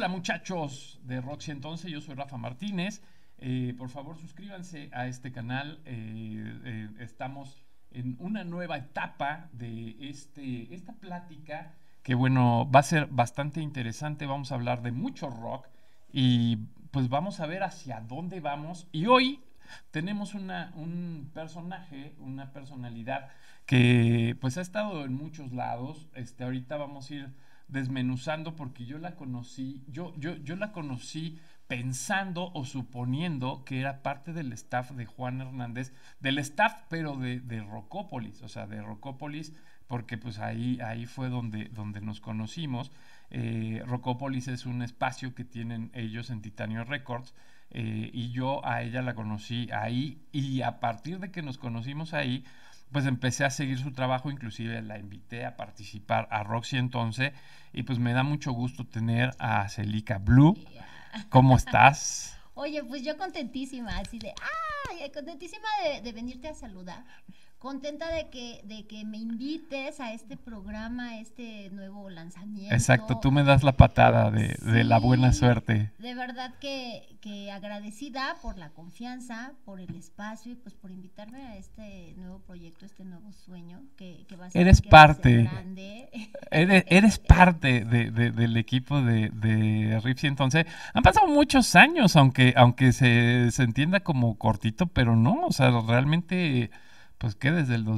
Hola muchachos de Roxy entonces, yo soy Rafa Martínez. Por favor suscríbanse a este canal. Estamos en una nueva etapa de esta plática que bueno, va a ser bastante interesante. Vamos a hablar de mucho rock y pues vamos a ver hacia dónde vamos. Y hoy tenemos un personaje, una personalidad que pues ha estado en muchos lados. Ahorita vamos a ir desmenuzando porque yo la conocí, yo la conocí pensando o suponiendo que era parte del staff de Juan Hernández, del staff pero de Rocópolis, o sea, de Rocópolis, porque pues ahí fue donde nos conocimos. Rocópolis es un espacio que tienen ellos en Titanio Records, y yo a ella la conocí ahí, y a partir de que nos conocimos ahí, pues empecé a seguir su trabajo, inclusive la invité a participar a Roxy entonces, y pues me da mucho gusto tener a Celica Blue. Yeah. ¿Cómo estás? Oye, pues yo contentísima, así de, ¡ay! Contentísima de venirte a saludar. Contenta de que me invites a este programa, a este nuevo Exacto, tú lanzamiento. me das la patada de la buena Sí, suerte. de verdad que agradecida por la confianza, por el espacio y pues por invitarme a este nuevo proyecto, este nuevo sueño que va a ser, Eres que va a ser parte, grande. eres parte del equipo de Ripsy entonces. Han pasado muchos años, aunque se entienda como cortito, pero no, o sea, realmente, pues que desde el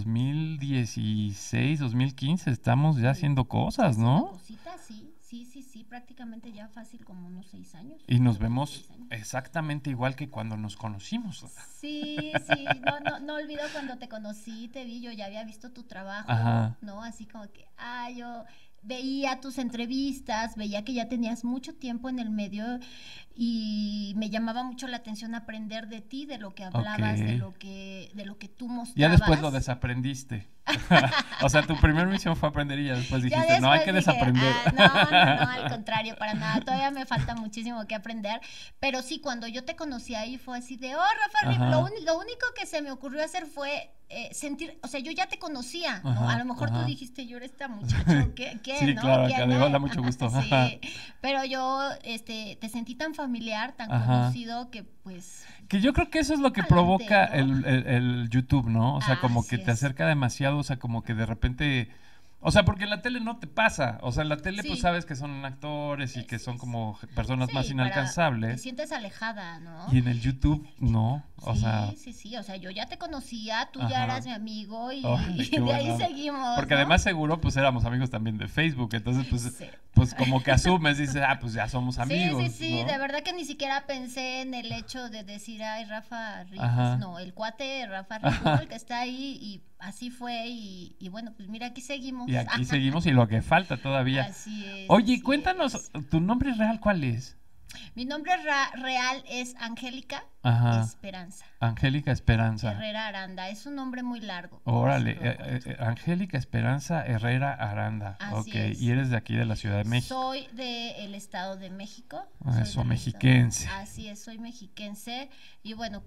2016, 2015 estamos ya Sí, haciendo ya cosas, haciendo ¿no? cositas, sí, prácticamente ya fácil como unos 6 años, Y nos 5 o 6 vemos años. exactamente igual que cuando nos conocimos. Sí, no olvido cuando te conocí, te vi, yo ya había visto tu trabajo, Ajá. ¿no? Así como que, yo veía tus entrevistas, veía que ya tenías mucho tiempo en el medio y me llamaba mucho la atención aprender de ti, de lo que Ok. hablabas, de lo que tú Ya después lo mostrabas. desaprendiste. O sea, tu primera misión fue aprender y ya después Ya dijiste, no, hay después que dije, desaprender. no, al contrario, para nada, todavía me falta muchísimo que aprender, pero sí, cuando yo te conocí ahí fue así de, Rafa Rip, Ajá, lo único que se me ocurrió hacer fue sentir, o sea, yo ya te conocía, ¿no? A lo ajá, mejor tú ajá. dijiste, yo era esta muchacho, ¿qué, Sí, no? claro, acá ¿Quién? de hola, mucho gusto. Ajá, Sí, pero yo, te sentí tan familiar, tan ajá. conocido, que pues, Que yo creo que eso es lo que adelante, provoca ¿no? el YouTube, ¿no? O sea, como que Así te es. acerca demasiado, o sea, como que de repente... O sea, porque en la tele no te pasa. O sea, en la tele pues Sí, sabes que son actores y que así son es. como personas más Sí, te inalcanzables. sientes alejada, ¿no? Y en el YouTube no. O sea, Sí, o sea, yo ya te conocía, tú ya eras ajá. mi amigo Órale, y qué de ahí buena onda. seguimos, Porque ¿no? además seguro pues éramos amigos también de Facebook, entonces pues, Sí. pues como que asumes, dices, pues ya somos amigos, Sí, de ¿no? verdad que ni siquiera pensé en el hecho de decir, ay, Rafa Riples, Ajá, no, el cuate Rafa Rip, ¿no? ajá. El que está ahí y así fue y bueno, pues mira, aquí Y seguimos. aquí seguimos y lo que falta todavía. Así es, Oye, así cuéntanos, es. ¿tu nombre real cuál es? Mi nombre real es Angélica Ajá, Esperanza Angélica Esperanza. Herrera Aranda, es un nombre muy largo, Órale, se lo cuento. Angélica Esperanza Herrera Aranda. Ok, Así y es. eres de aquí de la Ciudad de México. Soy del Estado de México, Eso, mexiquense. así es, soy mexiquense y bueno,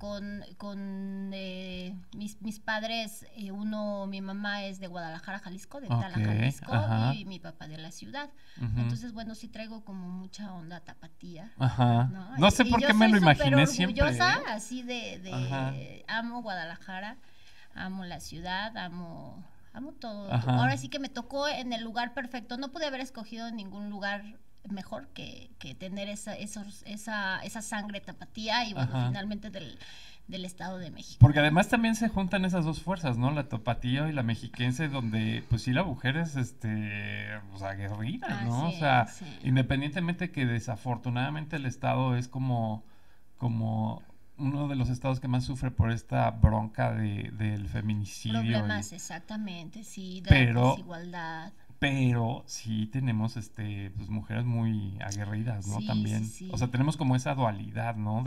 con mis padres, mi mamá es de Guadalajara, Jalisco, de Ok, Tala, Jalisco, ajá. y mi papá de la ciudad. Ujú. Entonces, bueno, sí traigo como mucha onda tapatía, Ajá. ¿no? No sé Y por yo qué me soy lo súper imaginé siempre, orgullosa, ¿eh? así Ajá, amo Guadalajara, amo la ciudad, amo todo. ajá. Ahora sí que me tocó en el lugar perfecto. No pude haber escogido ningún lugar mejor que tener esa sangre tapatía y bueno, Ajá. finalmente del Estado de México, Porque ¿no? además también se juntan esas dos fuerzas, ¿no? La tapatía y la mexiquense, donde pues sí la mujer es, pues aguerrida, ¿no? O Así sea, es, sí. independientemente que desafortunadamente el estado es como uno de los estados que más sufre por esta bronca del feminicidio Problemas, exactamente, sí, de la pero, desigualdad. pero sí tenemos, pues mujeres muy aguerridas, ¿no? Sí, También, o sea, sí. tenemos como esa dualidad, ¿no?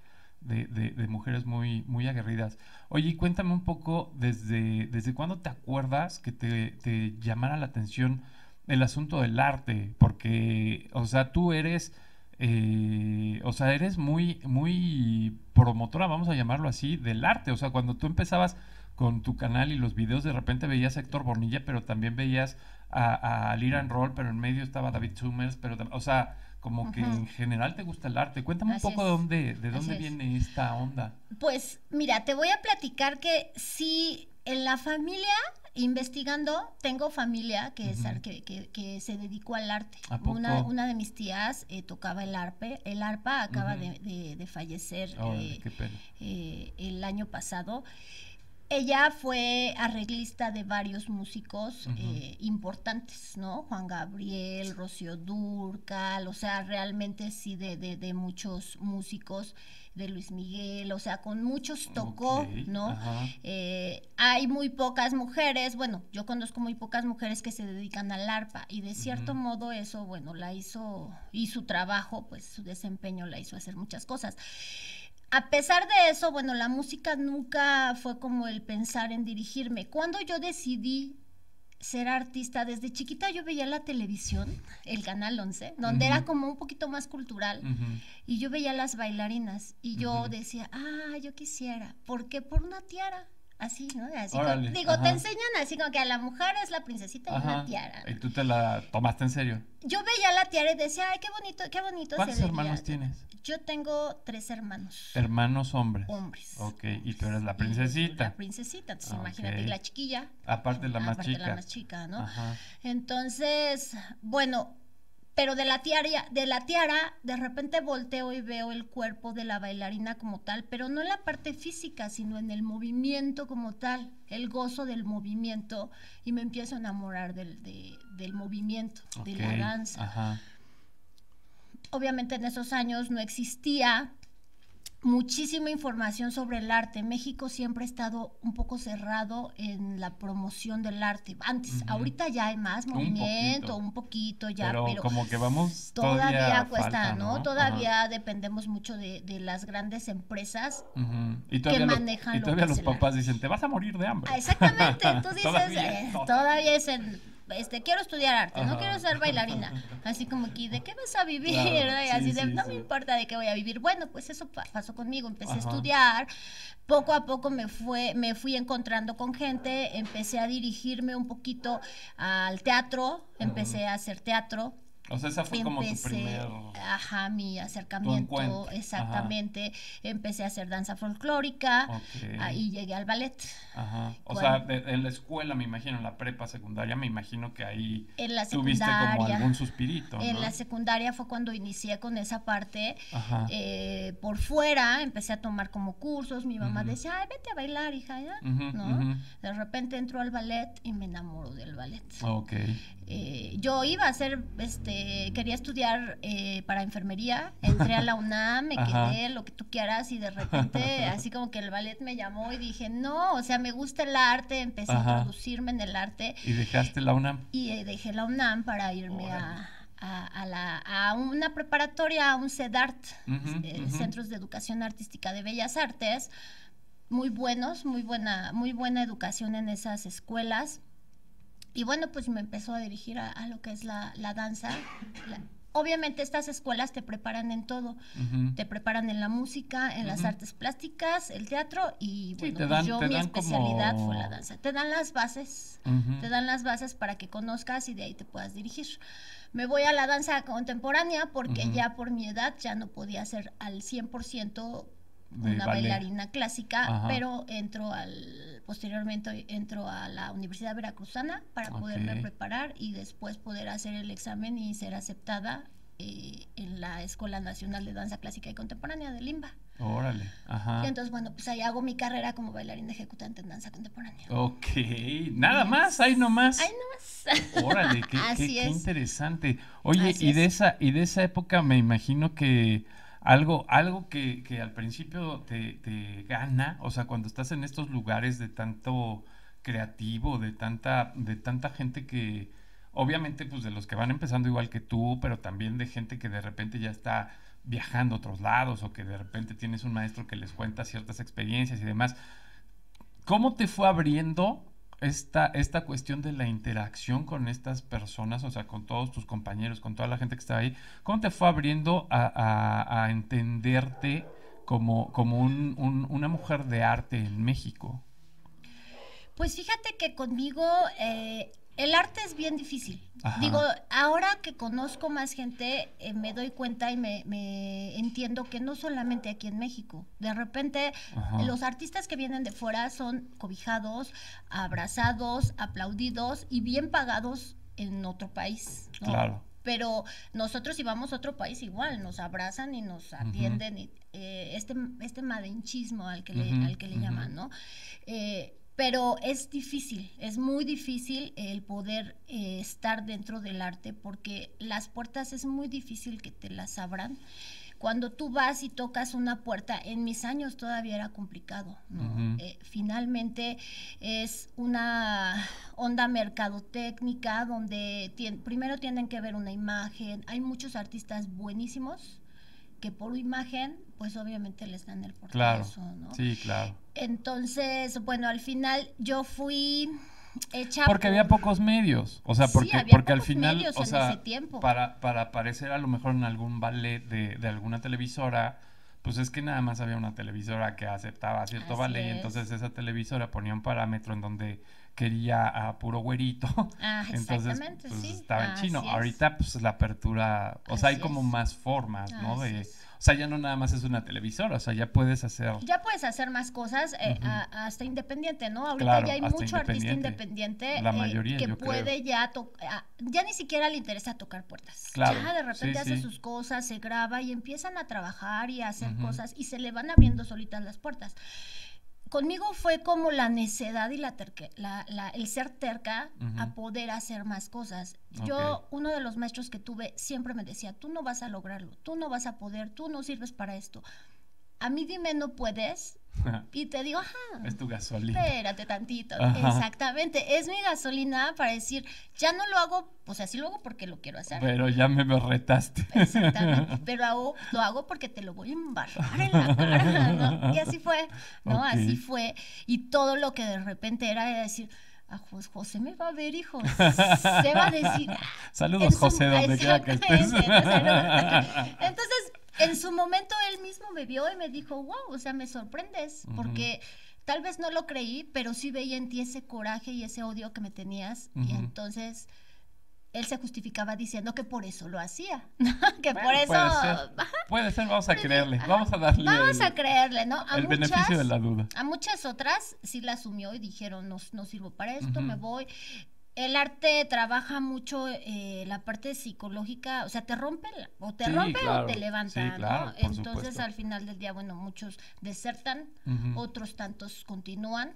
De mujeres muy aguerridas. Oye, y cuéntame un poco desde cuándo te acuerdas que te llamara la atención el asunto del arte, porque, o sea, tú eres, o sea, eres muy promotora, vamos a llamarlo así, del arte. O sea, cuando tú empezabas con tu canal y los videos, de repente veías a Héctor Bonilla, pero también veías a Liran Roll, pero en medio estaba David Summers, pero, o sea, como que en general te gusta el arte. Cuéntame un Así poco es. de Así dónde es. viene esta onda. Pues mira, te voy a platicar que sí, en la familia, investigando, tengo familia que, Ujú. que se dedicó al arte. ¿A poco? Una de mis tías tocaba el arpa acaba Ujú. de fallecer Órale, qué pena. el año pasado. Ella fue arreglista de varios músicos Ujú. importantes, ¿no? Juan Gabriel, Rocío Dúrcal, o sea, realmente sí de muchos músicos, de Luis Miguel, o sea, con muchos Ok, tocó, ¿no? ajá. Hay muy pocas mujeres, bueno, yo conozco muy pocas mujeres que se dedican al arpa y de cierto Ujú. modo eso, bueno, la hizo, y su trabajo, pues su desempeño la hizo hacer muchas cosas. A pesar de eso, bueno, la música nunca fue como el pensar en dirigirme. Cuando yo decidí ser artista, desde chiquita yo veía la televisión, el Canal 11, donde Ujú. era como un poquito más cultural, Ujú. y yo veía las bailarinas, y yo Ujú. decía, yo quisiera, ¿por qué? Por una tiara. Así, ¿no? Así como, Órale, digo, te ajá. enseñan así como que a la mujer es la princesita y una Ajá. tiara, ¿Y ¿no? tú te la tomaste en serio? Yo veía la tiara y decía, ay, qué bonito se ¿Cuántos vería. hermanos tienes? Yo tengo 3 hermanos Hermanos hombres. hombres. Ok, y tú eres la Y yo soy la princesita. princesita, entonces Ok. imagínate, y la chiquilla, Aparte la más aparte la chica. más chica, ¿no? Ajá. Entonces, bueno, pero de la tiara, de repente volteo y veo el cuerpo de la bailarina como tal, pero no en la parte física, sino en el movimiento como tal, el gozo del movimiento, y me empiezo a enamorar del movimiento, de Ok. la danza. Ajá. Obviamente en esos años no existía muchísima información sobre el arte. México siempre ha estado un poco cerrado en la promoción del arte. Antes, Ujú. ahorita ya hay más Un movimiento, poquito. un poquito ya, Pero pero como que vamos, todavía todavía cuesta, falta, ¿no? ¿no? Ajá. Todavía dependemos mucho de las grandes empresas Ujú. que Y manejan lo que todavía es los el arte. papás dicen, te vas a morir de hambre. Exactamente, tú dices, Todavía, todavía todavía. es quiero estudiar arte, no quiero Ajá. ser bailarina. Así como que, ¿de qué vas a vivir? Claro, Y sí, así de, sí, no me sí. importa de qué voy a vivir. Bueno, pues eso pasó conmigo, empecé a Ajá. estudiar, poco a poco me fui encontrando con gente, empecé a dirigirme un poquito al teatro, Ujú. empecé a hacer teatro. O sea, esa fue como tu primer, Empecé, mi tu encuentro. acercamiento, Ajá. exactamente. Empecé a hacer danza folclórica, Ok. y llegué al ballet. Ajá. O sea, Cuando, en la escuela, me imagino, en la prepa secundaria, me imagino que ahí en la tuviste como secundaria, algún suspirito, en la ¿no? secundaria fue cuando inicié con esa parte. Ajá. Por fuera empecé a tomar como cursos. Mi mamá Ujú. decía, ay, vete a bailar, hija, ¿ya? Ujú, ¿No? ujú. De repente entró al ballet y me enamoro del ballet. Ok. Yo iba a hacer, quería estudiar para enfermería, entré a la UNAM, me Ajá. quedé, lo que tú quieras, y de repente así como que el ballet me llamó y dije, no, o sea, me gusta el arte, empecé a Ajá. introducirme en el arte, ¿Y dejaste la UNAM? y dejé la UNAM para irme Órale. a una preparatoria, a un CEDART, Ujú, ujú. Centros de Educación Artística de Bellas Artes, muy buenos, muy buena educación en esas escuelas. Y bueno, pues me empezó a dirigir a lo que es la danza. Obviamente estas escuelas te preparan en todo. Ujú. Te preparan en la música, en las Ujú. artes plásticas, el teatro, y Sí, bueno, pues yo te mi dan especialidad fue la como... danza. Ujú. Te dan las bases para que conozcas y de ahí te puedas dirigir. Me voy a la danza contemporánea porque Ujú. ya por mi edad ya no podía ser al 100% De una ballet. bailarina clásica, Ajá. pero posteriormente entro a la Universidad Veracruzana para Ok. poderme preparar y después poder hacer el examen y ser aceptada en la Escuela Nacional de Danza Clásica y Contemporánea de Limba. Órale. Y Ajá. entonces, bueno, pues ahí hago mi carrera como bailarina ejecutante en danza contemporánea. Ok. Nada Y más, ahí ahí nomás. nomás. Órale, Así qué es. interesante. Oye, Así es. y de esa época me imagino que algo que al principio te gana, o sea, cuando estás en estos lugares de tanto creativo, de tanta gente que, obviamente, pues de los que van empezando igual que tú, pero también de gente que de repente ya está viajando a otros lados, o que de repente tienes un maestro que les cuenta ciertas experiencias y demás. ¿Cómo te fue abriendo esta cuestión de la interacción con estas personas, o sea, con todos tus compañeros, con toda la gente que estaba ahí? ¿Cómo te fue abriendo a entenderte como una mujer de arte en México? Pues fíjate que conmigo El arte es bien difícil. Ajá. Digo, ahora que conozco más gente, me doy cuenta y me entiendo que no solamente aquí en México. De repente, Ajá. los artistas que vienen de fuera son cobijados, abrazados, aplaudidos y bien pagados en otro país, ¿no? Claro. Pero nosotros si vamos a otro país igual, nos abrazan y nos atienden, y, este malinchismo al que le llaman, ¿no? Pero es difícil, es muy difícil el poder estar dentro del arte porque las puertas es muy difícil que te las abran. Cuando tú vas y tocas una puerta, en mis años todavía era complicado, ¿no? Finalmente es una onda mercadotécnica donde primero tienen que ver una imagen. Hay muchos artistas buenísimos que por imagen, pues obviamente les dan el portazo, claro, ¿no? Sí, claro. Entonces, bueno, al final yo fui hecha porque había pocos medios, o sea, porque, sí, había porque al pocos final, medios o en sea, ese tiempo. para aparecer a lo mejor en algún ballet de alguna televisora, pues es que nada más había una televisora que aceptaba cierto Así ballet, y es. entonces esa televisora ponía un parámetro en donde quería a puro güerito, entonces Exactamente, pues sí. estaba en chino. Así es. Ahorita pues la apertura, o sea, hay Así como es. más formas, ¿no? Así De, es. o sea, ya no nada más es una televisora, o sea, ya puedes hacer... Ya puedes hacer más cosas hasta independiente, ¿no? Ahorita Claro, ya hay hasta mucho artista independiente. independiente La mayoría, que yo puede creo. ya ni siquiera le interesa tocar puertas. Claro, Ya de repente sí, hace sí. sus cosas, se graba y empiezan a trabajar y a hacer Ujú. cosas y se le van abriendo solitas las puertas. Conmigo fue como la necedad y el ser terca a poder hacer más cosas. Yo, Ok. uno de los maestros que tuve siempre me decía, tú no vas a lograrlo, tú no vas a poder, tú no sirves para esto. A mí dime no puedes y te digo, ajá, Es tu gasolina. espérate tantito. Ajá. Exactamente, es mi gasolina para decir, ya no lo hago, pues así lo hago porque lo quiero hacer. Pero ya me retaste. Exactamente, pero lo hago porque te lo voy a embarrar en la cara, ¿no? Y así fue, ¿no? Ok. Así fue. Y todo lo que de repente era decir, José me va a ver, hijo, se va a decir. Saludos, José, donde quiera que estés. Entonces, en su momento él mismo me vio y me dijo, wow, o sea, me sorprendes, porque tal vez no lo creí, pero sí veía en ti ese coraje y ese odio que me tenías, y entonces él se justificaba diciendo que por eso lo hacía, que Bueno, por eso... Puede ser, vamos a Por eso, creerle. ajá. Vamos a darle Vamos a creerle, ¿no? el beneficio de la duda. A muchas otras sí la asumió y dijeron, no sirvo para esto, me voy. El arte trabaja mucho la parte psicológica, o sea, te rompe o te Sí, rompe claro. o te levanta, Sí, claro, ¿no? por Entonces, supuesto. al final del día, bueno, muchos desertan, otros tantos continúan.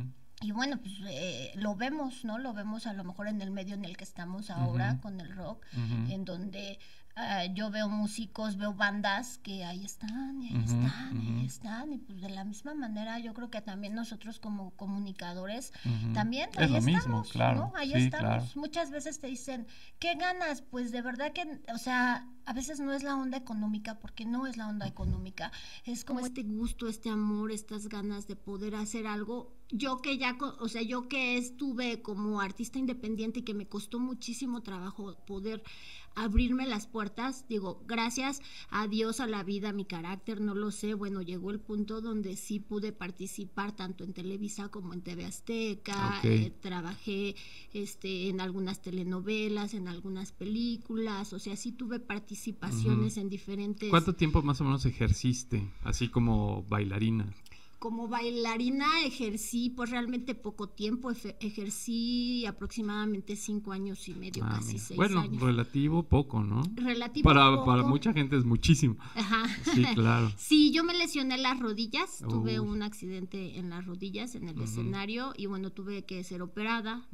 Y bueno, pues lo vemos, ¿no? Lo vemos a lo mejor en el medio en el que estamos ahora con el rock, en donde yo veo músicos, veo bandas que ahí están, y ahí están, y ahí están. Y pues de la misma manera yo creo que también nosotros como comunicadores también Es ahí lo estamos, mismo, claro. ¿no? Ahí Sí, estamos. claro. Muchas veces te dicen, ¿qué ganas? Pues de verdad que, o sea, a veces no es la onda económica, porque no es la onda económica. Es como este gusto, este amor, estas ganas de poder hacer algo. Yo que ya, o sea, yo que estuve como artista independiente y que me costó muchísimo trabajo poder abrirme las puertas, digo, gracias a Dios, a la vida, a mi carácter, no lo sé, bueno, llegó el punto donde sí pude participar tanto en Televisa como en TV Azteca, trabajé en algunas telenovelas, en algunas películas, o sea, sí tuve participaciones en diferentes... ¿Cuánto tiempo más o menos ejerciste, así como bailarina? Como bailarina ejercí pues realmente poco tiempo, ejercí aproximadamente 5 años y medio, casi 6 bueno, años. relativo poco, ¿no? Relativo poco. Para mucha gente es muchísimo. Ajá. Sí, claro. Sí, yo me lesioné las rodillas, tuve un accidente en las rodillas en el escenario y bueno, tuve que ser operada.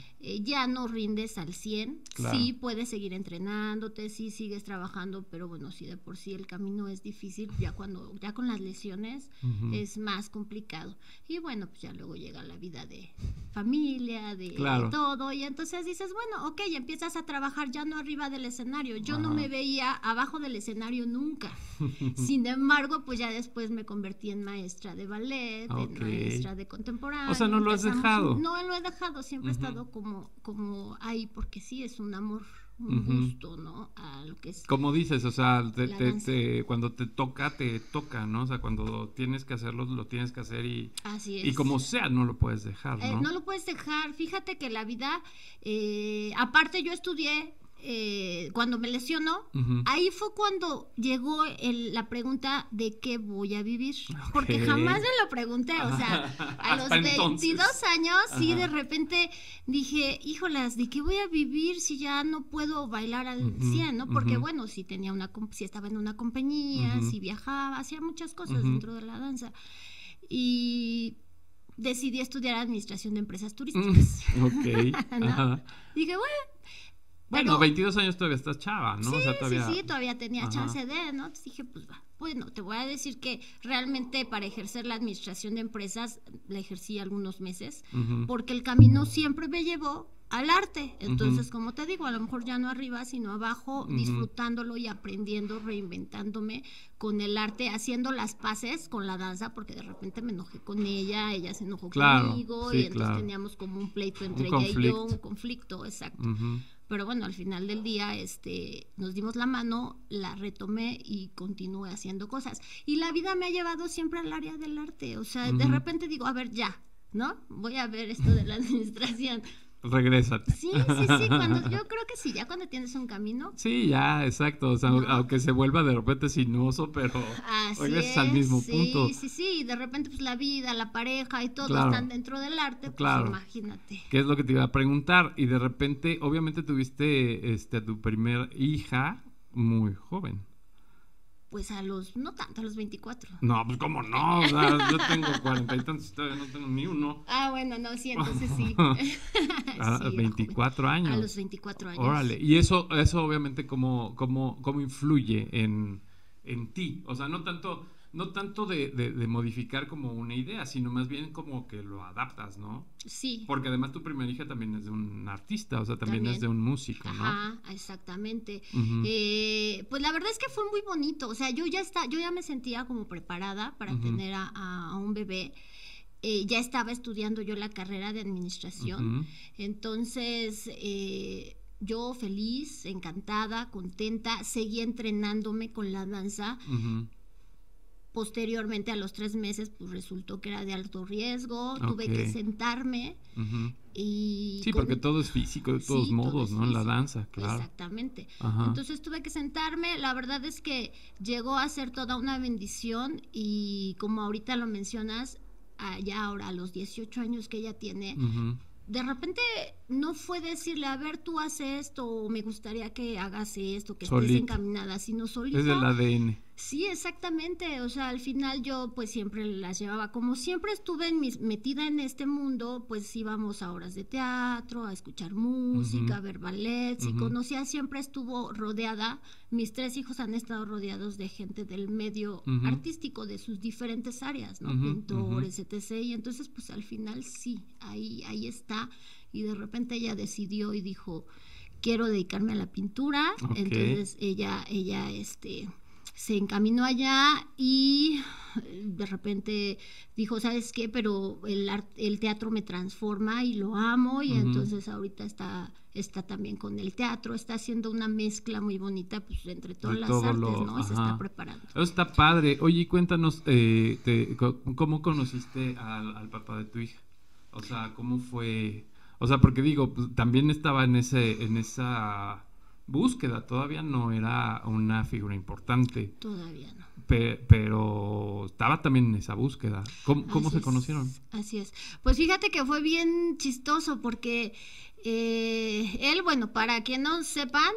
Ya no rindes al 100, claro. Sí puedes seguir entrenándote, sí sigues trabajando, pero bueno, sí de por sí el camino es difícil, ya con las lesiones es más complicado. Y bueno, pues ya luego llega la vida de familia, de todo, y entonces dices, bueno, ok, empiezas a trabajar ya no arriba del escenario. Yo no me veía abajo del escenario nunca. Sin embargo, pues ya después me convertí en maestra de ballet, en maestra de contemporáneo. O sea, no lo has dejado. No lo he dejado, siempre he estado como ahí, porque sí es un amor un gusto, ¿no? A lo que es. Como dices, o sea, cuando te toca, ¿no? O sea, cuando tienes que hacerlo, lo tienes que hacer Así es. Y como sea, no lo puedes dejar, ¿no? No lo puedes dejar. Fíjate que la vida, aparte yo estudié, cuando me lesionó, ahí fue cuando llegó la pregunta de qué voy a vivir, porque jamás me lo pregunté, o sea, a los 22 años, sí, de repente dije, híjolas, ¿de qué voy a vivir si ya no puedo bailar al 100, ¿no? Porque bueno, si estaba en una compañía, si viajaba, hacía muchas cosas dentro de la danza, y decidí estudiar administración de empresas turísticas. ¿No? Dije, bueno, 22 años todavía estás chava, ¿no? Sí, o sea, todavía tenía chance de, ¿no? Entonces dije, pues va. Bueno, te voy a decir que realmente para ejercer la administración de empresas la ejercí algunos meses, porque el camino siempre me llevó al arte. Entonces, como te digo, a lo mejor ya no arriba, sino abajo, disfrutándolo y aprendiendo, reinventándome con el arte, haciendo las paces con la danza, porque de repente me enojé con ella se enojó conmigo, y entonces teníamos como un pleito entre ella y yo, un conflicto, exacto. Pero bueno, al final del día nos dimos la mano, la retomé y continué haciendo cosas. Y la vida me ha llevado siempre al área del arte. O sea, de repente digo, a ver, ya, ¿no? Voy a ver esto de la administración. Regrésate. Sí, yo creo que sí, ya cuando tienes un camino. Sí, ya, exacto, o sea, aunque se vuelva de repente sinuoso, pero regresas al mismo punto. Sí, de repente pues la vida, la pareja y todo están dentro del arte, pues imagínate. ¿Qué es lo que te iba a preguntar? Y de repente, obviamente tuviste a tu primer hija muy joven. Pues no tanto, a los 24. No, pues cómo no, o sea, yo tengo 40 y tantos, todavía no tengo ni uno. Bueno, no, sí, entonces sí. A 24 años. A los 24 años. Órale, y eso obviamente cómo influye en ti, o sea, no tanto de modificar como una idea, sino más bien como que lo adaptas, ¿no? Sí. Porque además tu primera hija también es de un artista, o sea, también es de un músico, ¿no? Ajá, exactamente. Pues la verdad es que fue muy bonito, o sea, yo ya me sentía como preparada para tener a un bebé. Ya estaba estudiando yo la carrera de administración, entonces yo feliz, encantada, contenta, seguí entrenándome con la danza. Posteriormente, a los 3 meses, pues resultó que era de alto riesgo, tuve que sentarme y... Sí, porque todo es físico, de todos modos, ¿no? En la danza, claro. Exactamente. Entonces tuve que sentarme, la verdad es que llegó a ser toda una bendición y como ahorita lo mencionas, ya ahora a los 18 años que ella tiene... De repente no fue decirle, a ver, tú haces esto, o me gustaría que hagas esto, que estés encaminada, sino solita. Es el ADN. Sí, exactamente, o sea, al final yo pues siempre las llevaba, como siempre estuve metida en este mundo, pues íbamos a horas de teatro, a escuchar música, a ver ballets, y conocía, siempre estuvo rodeada, mis 3 hijos han estado rodeados de gente del medio artístico, de sus diferentes áreas, ¿no? Pintores, etc., y entonces pues al final sí, ahí está, y de repente ella decidió y dijo, quiero dedicarme a la pintura, entonces ella se encaminó allá y de repente dijo, ¿sabes qué? Pero el teatro me transforma y lo amo, y entonces ahorita está también con el teatro, está haciendo una mezcla muy bonita pues entre todas las artes, ¿no? Y se está preparando. Eso está padre. Oye, cuéntanos, ¿cómo conociste al papá de tu hija? O sea, ¿cómo fue? O sea, porque digo, pues, también estaba en esa búsqueda, todavía no era una figura importante. Todavía no. Pero estaba también en esa búsqueda. ¿Cómo se conocieron? Así es. Pues fíjate que fue bien chistoso porque él, bueno, para quien no sepan,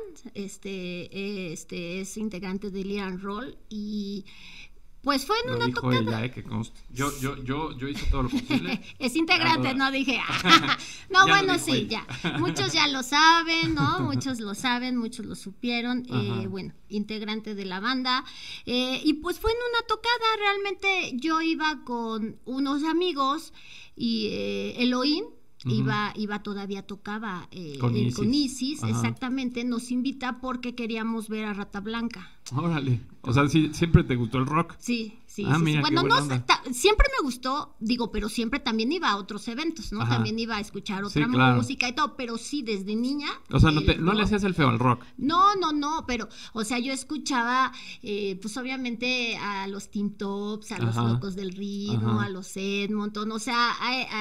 es integrante de Liran Roll y pues fue en una tocada. Ella, que conste. Yo hice todo lo posible. Es integrante, no dije. No, bueno, sí, ya. Muchos ya lo saben, ¿no? Muchos lo saben, muchos lo supieron. Bueno, integrante de la banda. Y pues fue en una tocada. Realmente yo iba con unos amigos y Elohim todavía tocaba con Isis, exactamente. Nos invita porque queríamos ver a Rata Blanca. Órale. O sea, sí, siempre te gustó el rock. Sí, sí, Ah, sí. mira, Bueno, qué no, buena onda. siempre me gustó, digo, pero siempre también iba a otros eventos, ¿no? Ajá. También iba a escuchar Sí, otra claro. música y todo, pero sí, desde niña, O sea, el no le rock. hacías el feo al rock. No, no, no, pero, o sea, yo escuchaba, pues obviamente a los Teen Tops, a los Ajá. Locos del Ritmo, Ajá. a los Edmonton, o sea,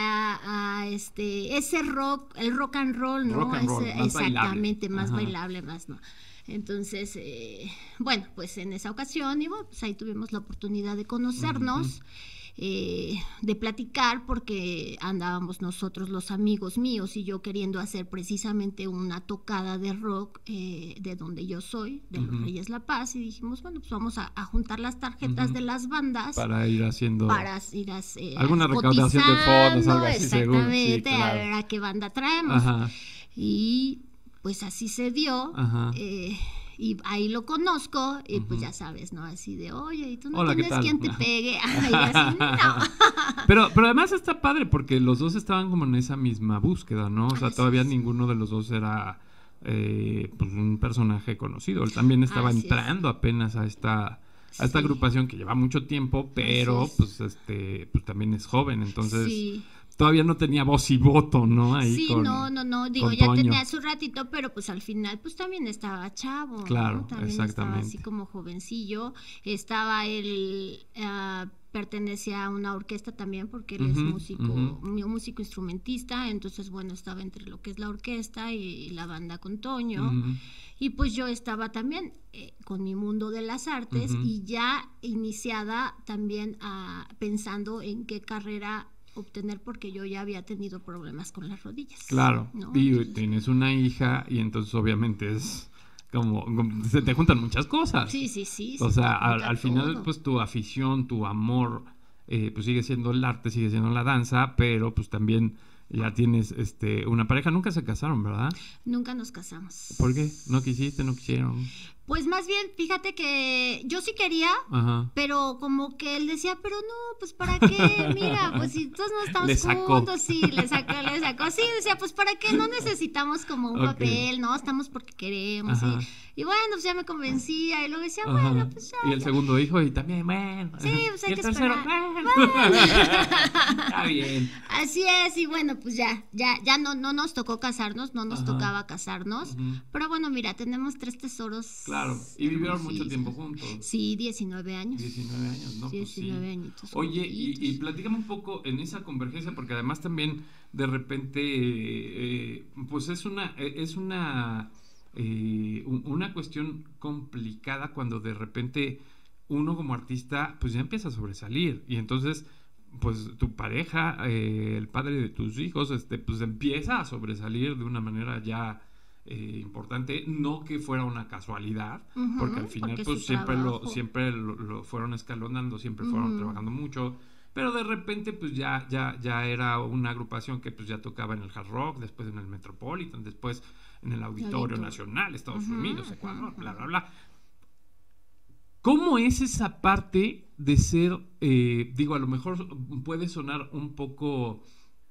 ese rock, el rock and roll, ¿no? Rock and roll, más exactamente, bailable. más Ajá. bailable, más, ¿no? Entonces, bueno, pues en esa ocasión, y bueno, pues ahí tuvimos la oportunidad de conocernos. De platicar, porque andábamos nosotros, los amigos míos y yo, queriendo hacer precisamente una tocada de rock de donde yo soy, de los Reyes La Paz, y dijimos, bueno, pues vamos a juntar las tarjetas de las bandas para ir haciendo alguna recaudación de fondos, algo así, seguro. Exactamente, Sí, claro. a ver a qué banda traemos. Ajá. Y pues así se dio. Ajá. Y ahí lo conozco, y pues ya sabes, ¿no? Así de, oye, ¿y tú no Hola, ¿qué tienes tal? quien te pegue? Y así, no. Pero además está padre porque los dos estaban como en esa misma búsqueda, ¿no? O sea, todavía ninguno de los dos era pues un personaje conocido. Él también estaba entrando apenas a esta agrupación que lleva mucho tiempo, pero pues pues también es joven, entonces todavía no tenía voz y voto, ¿no? Ahí sí, no, digo, ya tenía su ratito, pero pues al final pues también estaba chavo, claro, ¿no? También exactamente. estaba así como jovencillo, estaba él, pertenecía a una orquesta también, porque él es músico instrumentista, entonces bueno, estaba entre lo que es la orquesta y la banda con Toño. Y pues yo estaba también con mi mundo de las artes y ya iniciada también pensando en qué carrera obtener, porque yo ya había tenido problemas con las rodillas. Claro, ¿no? y Entonces, tienes una hija y entonces obviamente es como se te juntan muchas cosas. Sí. O sea, al final pues tu afición, tu amor, pues sigue siendo el arte, sigue siendo la danza, pero pues también ya tienes una pareja. Nunca se casaron, ¿verdad? Nunca nos casamos. ¿Por qué? ¿No quisiste? ¿No quisieron? Pues más bien, fíjate que yo sí quería, pero como que él decía, pero no, pues ¿para qué? Mira, pues si todos no estamos juntos, sí, le sacó. Sí, decía, pues ¿para qué? No necesitamos como un papel, ¿no? Estamos porque queremos, y bueno, pues ya me convencía, y luego decía, bueno, pues ya. Y el segundo hijo, y también, bueno. Sí, pues hay que tercero, esperar. bueno. Está bien. Así es, y bueno, pues ya no nos tocó casarnos, no nos tocaba casarnos, pero bueno, mira, tenemos 3 tesoros. Claro, y vivieron mucho tiempo juntos. Sí, 19 años. 19 años, ¿no? 19 pues sí. añitos. Oye, y platícame un poco en esa convergencia, porque además también de repente, pues es una cuestión complicada cuando de repente uno como artista pues ya empieza a sobresalir y entonces pues tu pareja, el padre de tus hijos, pues empieza a sobresalir de una manera ya importante, no que fuera una casualidad, porque al final pues siempre lo fueron escalonando, siempre fueron trabajando mucho, pero de repente pues ya era una agrupación que pues ya tocaba en el Hard Rock, después en el Metropolitan, después en el Auditorio Nacional, Estados Unidos, Ecuador, bla, bla, bla. ¿Cómo es esa parte de ser, digo, a lo mejor puede sonar un poco,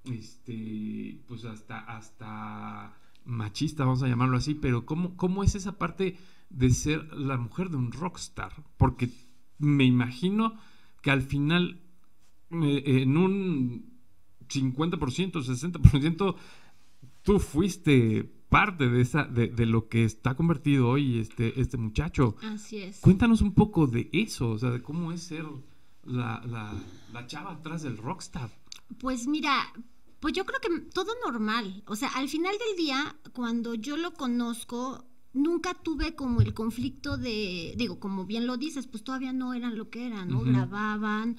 pues hasta machista, vamos a llamarlo así, pero ¿cómo es esa parte de ser la mujer de un rockstar? Porque me imagino que al final, en un 50%, 60%, tú fuiste parte de lo que está convertido hoy este muchacho. Así es. Cuéntanos un poco de eso, o sea, de cómo es ser la chava atrás del rockstar. Pues mira, pues yo creo que todo normal. O sea, al final del día, cuando yo lo conozco, nunca tuve como el conflicto digo, como bien lo dices, pues todavía no eran lo que eran, ¿no? Grababan,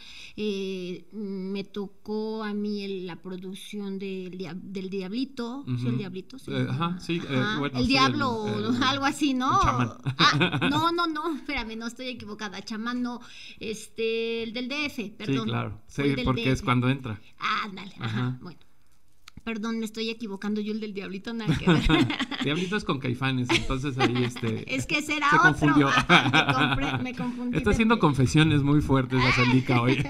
me tocó a mí la producción del Diablito, ¿sí, el Diablito? Sí, bueno, el Diablo, algo así, ¿no? El chamán. No, espérame, no estoy equivocada, chamán no, el del DF, perdón. Sí, claro, sí, porque DF. Es cuando entra. Ándale, bueno. Perdón, me estoy equivocando, yo el del Diablito nada que ver. Diablito es con Caifanes, entonces ahí es que será se otro. Confundió. Me confundí. Está haciendo confesiones muy fuertes la Celica hoy.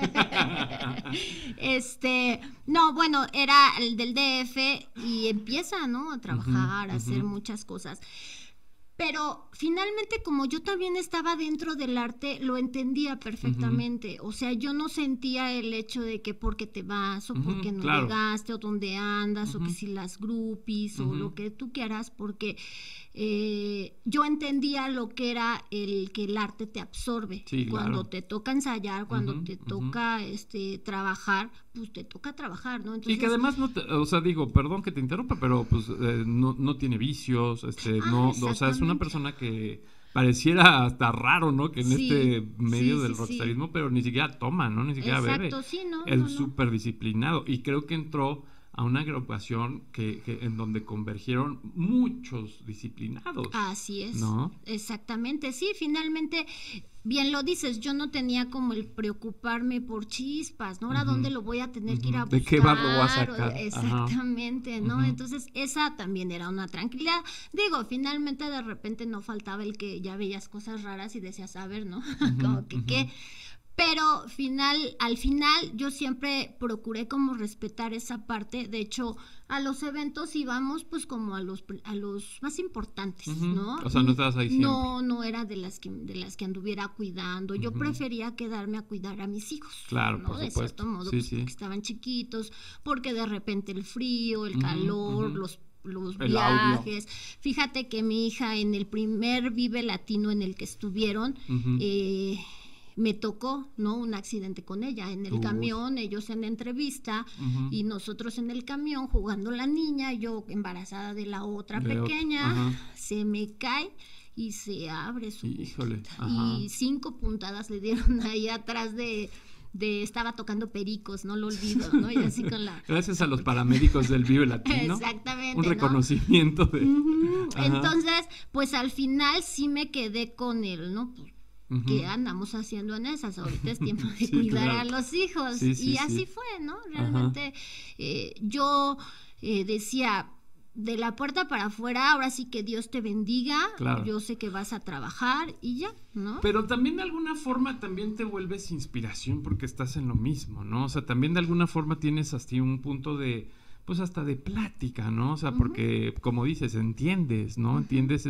No, bueno, era el del DF y empieza, ¿no? A trabajar, a hacer muchas cosas. Pero finalmente, como yo también estaba dentro del arte, lo entendía perfectamente. O sea, yo no sentía el hecho de que por qué te vas, o por qué no llegaste, o dónde andas, o que si las groupies, o lo que tú quieras, porque yo entendía lo que era el que el arte te absorbe. Sí, cuando te toca ensayar, cuando te toca trabajar, pues te toca trabajar, ¿no? Entonces, y que además o sea, digo, perdón que te interrumpa, pero pues no tiene vicios, o sea, es una persona que pareciera hasta raro, ¿no? Que en este medio del rockstarismo, pero ni siquiera toma, ¿no? Ni siquiera bebe. Sí, no, es súper disciplinado y creo que entró a una agrupación que en donde convergieron muchos disciplinados. Así es, ¿no? Exactamente, sí, finalmente, bien lo dices, yo no tenía como el preocuparme por chispas, ¿no? Ahora, ¿dónde lo voy a tener que ir a buscar? ¿De qué bar lo voy a sacar? Exactamente, ¿no? Entonces, esa también era una tranquilidad. Digo, finalmente, de repente no faltaba el que ya veías cosas raras y decías, a ver, ¿no? Como que qué... Pero al final yo siempre procuré como respetar esa parte. De hecho, a los eventos íbamos pues como a los más importantes, ¿no? O sea, no estabas ahí siempre. No era de las que anduviera cuidando. Yo prefería quedarme a cuidar a mis hijos. Claro, ¿no? por supuesto. De cierto modo, porque estaban chiquitos, porque de repente el frío, el calor, los viajes. Audio. Fíjate que mi hija en el primer Vive Latino en el que estuvieron, me tocó, ¿no? Un accidente con ella en el camión, ellos en entrevista y nosotros en el camión jugando la niña, yo embarazada de la otra pequeña, se me cae y se abre su y 5 puntadas le dieron ahí atrás de estaba tocando pericos, no lo olvido, ¿no? Y así con la... Gracias a los paramédicos del Vive Latino. Exactamente. Un reconocimiento de... Entonces, pues al final sí me quedé con él, ¿no? ¿Qué andamos haciendo en esas? Ahorita es tiempo de cuidar a los hijos. Y así fue, ¿no? Realmente yo decía, de la puerta para afuera, ahora sí que Dios te bendiga, yo sé que vas a trabajar y ya, ¿no? Pero también de alguna forma también te vuelves inspiración porque estás en lo mismo, ¿no? O sea, también de alguna forma tienes hasta un punto de, pues hasta de plática, ¿no? O sea, porque como dices, entiendes, ¿no? Entiendes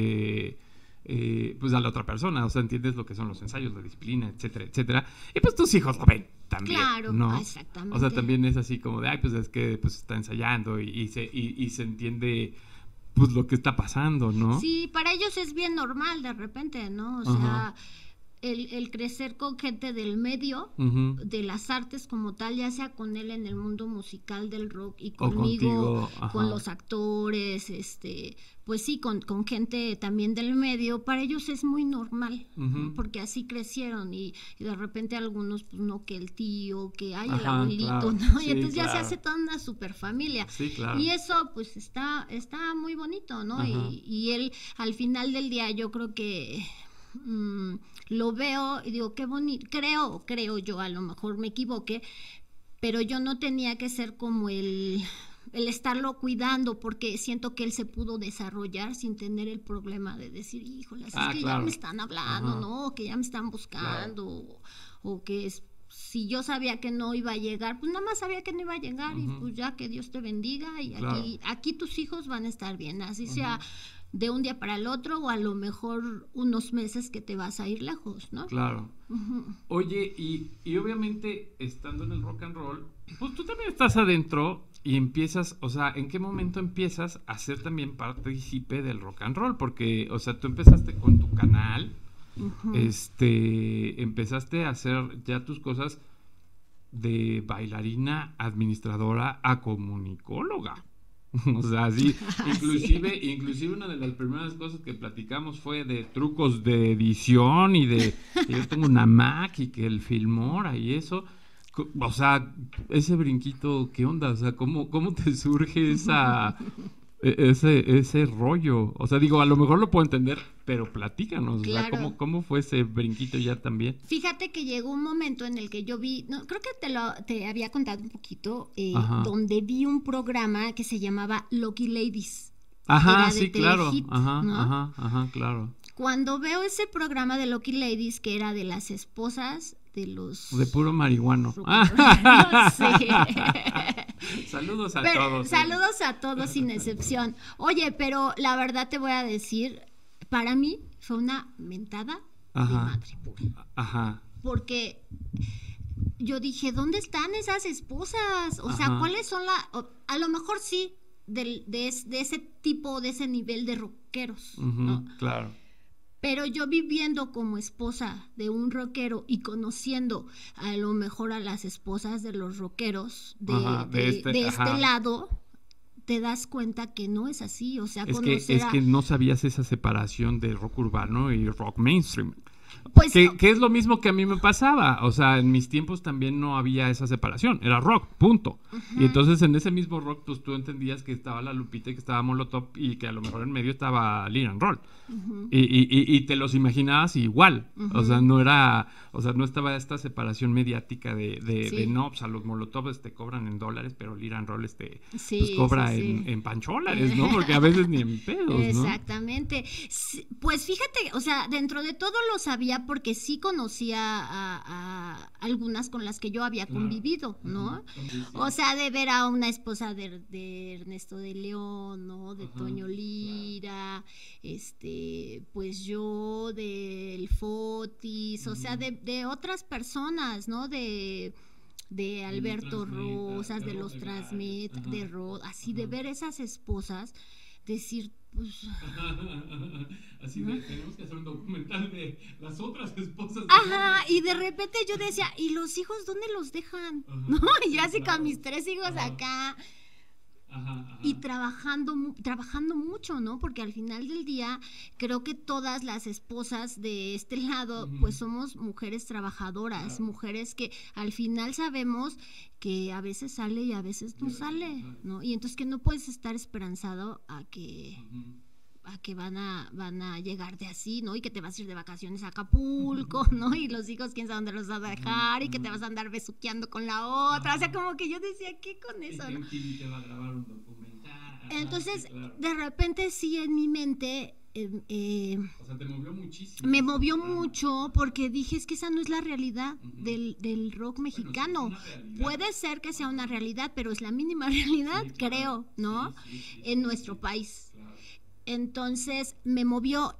pues a la otra persona, o sea, entiendes lo que son los ensayos, la disciplina, etcétera, etcétera, y pues tus hijos lo ven también, ¿no? Exactamente. O sea, también es así como de, ay, pues es que pues está ensayando y se entiende pues lo que está pasando, ¿no? Sí, para ellos es bien normal de repente, ¿no? O sea, el crecer con gente del medio, de las artes como tal, ya sea con él en el mundo musical del rock y conmigo, con los actores, pues sí, con gente también del medio, para ellos es muy normal, porque así crecieron y de repente algunos, pues no, que el tío, que hay el abuelito, ¿no? Y entonces ya se hace toda una super familia. Sí, claro. Y eso pues está muy bonito, ¿no? Y él al final del día yo creo que... lo veo y digo, qué bonito, creo yo, a lo mejor me equivoqué, pero yo no tenía que ser como el estarlo cuidando, porque siento que él se pudo desarrollar sin tener el problema de decir, híjole, es que ya me están hablando, ¿no? Que ya me están buscando, o que si yo sabía que no iba a llegar, pues nada más sabía que no iba a llegar y pues ya, que Dios te bendiga y aquí tus hijos van a estar bien, así sea de un día para el otro, o a lo mejor unos meses que te vas a ir lejos, ¿no? Claro. Oye, y obviamente estando en el rock and roll, pues tú también estás adentro y empiezas, o sea, ¿en qué momento empiezas a ser también partícipe del rock and roll? Porque, o sea, tú empezaste con tu canal, empezaste a hacer ya tus cosas de bailarina, administradora a comunicóloga. O sea, sí, inclusive una de las primeras cosas que platicamos fue de trucos de edición y de que yo tengo una Mac y que el Filmora y eso. O sea, ese brinquito, ¿qué onda? O sea, ¿cómo te surge ese rollo? O sea, digo, a lo mejor lo puedo entender, pero platícanos, claro. O sea, ¿cómo fue ese brinquito ya también? Fíjate que llegó un momento en el que yo vi, creo que te había contado un poquito, donde vi un programa que se llamaba Lucky Ladies. Ajá, sí, Telehit, claro. ¿no? Ajá, claro. Cuando veo ese programa de Lucky Ladies, que era de las esposas de los... De puro marihuano. Sí. Saludos a todos sin excepción. Oye, pero la verdad te voy a decir, para mí fue una mentada de madre pura. Ajá. Porque yo dije, ¿dónde están esas esposas? O sea, ¿cuáles son a lo mejor sí, de ese tipo, de ese nivel de rockeros, ¿no? Claro. Pero yo viviendo como esposa de un rockero y conociendo a lo mejor a las esposas de los rockeros de este lado, te das cuenta que no es así. O sea, es que no sabías esa separación de rock urbano y rock mainstream. Pues que es lo mismo que a mí me pasaba. O sea, en mis tiempos también no había esa separación. Era rock, punto. Y entonces en ese mismo rock, pues tú entendías que estaba La Lupita y que estaba Molotov y que a lo mejor en medio estaba Lean and Roll. Y te los imaginabas igual. O sea, no estaba esta separación mediática de no, pues a los Molotov cobran en dólares, pero Lean and Roll pues cobra en pancholares, ¿no? Porque a veces ni en pedos, ¿no? Exactamente. Pues fíjate, o sea, dentro de todo lo sabía porque sí conocía a algunas con las que yo había convivido, ¿no? O sea, de ver a una esposa de Ernesto de León, ¿no? De Toño Lira, pues yo del Fotis, o sea, de otras personas, ¿no? De Alberto Rosas, de los Transmet, de Rod, así de ver esas esposas, decir, pues... Así de, tenemos que hacer un documental de las otras esposas. Y de repente yo decía, ¿y los hijos dónde los dejan? ¿No? Y yo así con mis 3 hijos acá. Y trabajando mucho, ¿no? Porque al final del día creo que todas las esposas de este lado pues somos mujeres trabajadoras, mujeres que al final sabemos que a veces sale y a veces no sale, ¿no? Y entonces que no puedes estar esperanzado a que van a llegar de así, ¿no? Y que te vas a ir de vacaciones a Acapulco, ¿no? Y los hijos, quién sabe dónde los vas a dejar, y que te vas a andar besuqueando con la otra. O sea, como que yo decía, ¿qué con eso, no? Te va a grabar un documental. Entonces, de repente sí en mi mente... o sea, te movió muchísimo. Me movió mucho porque dije, es que esa no es la realidad del rock mexicano. Bueno, puede ser que sea una realidad, pero es la mínima realidad, creo, ¿no? En nuestro país. Claro. Entonces me movió,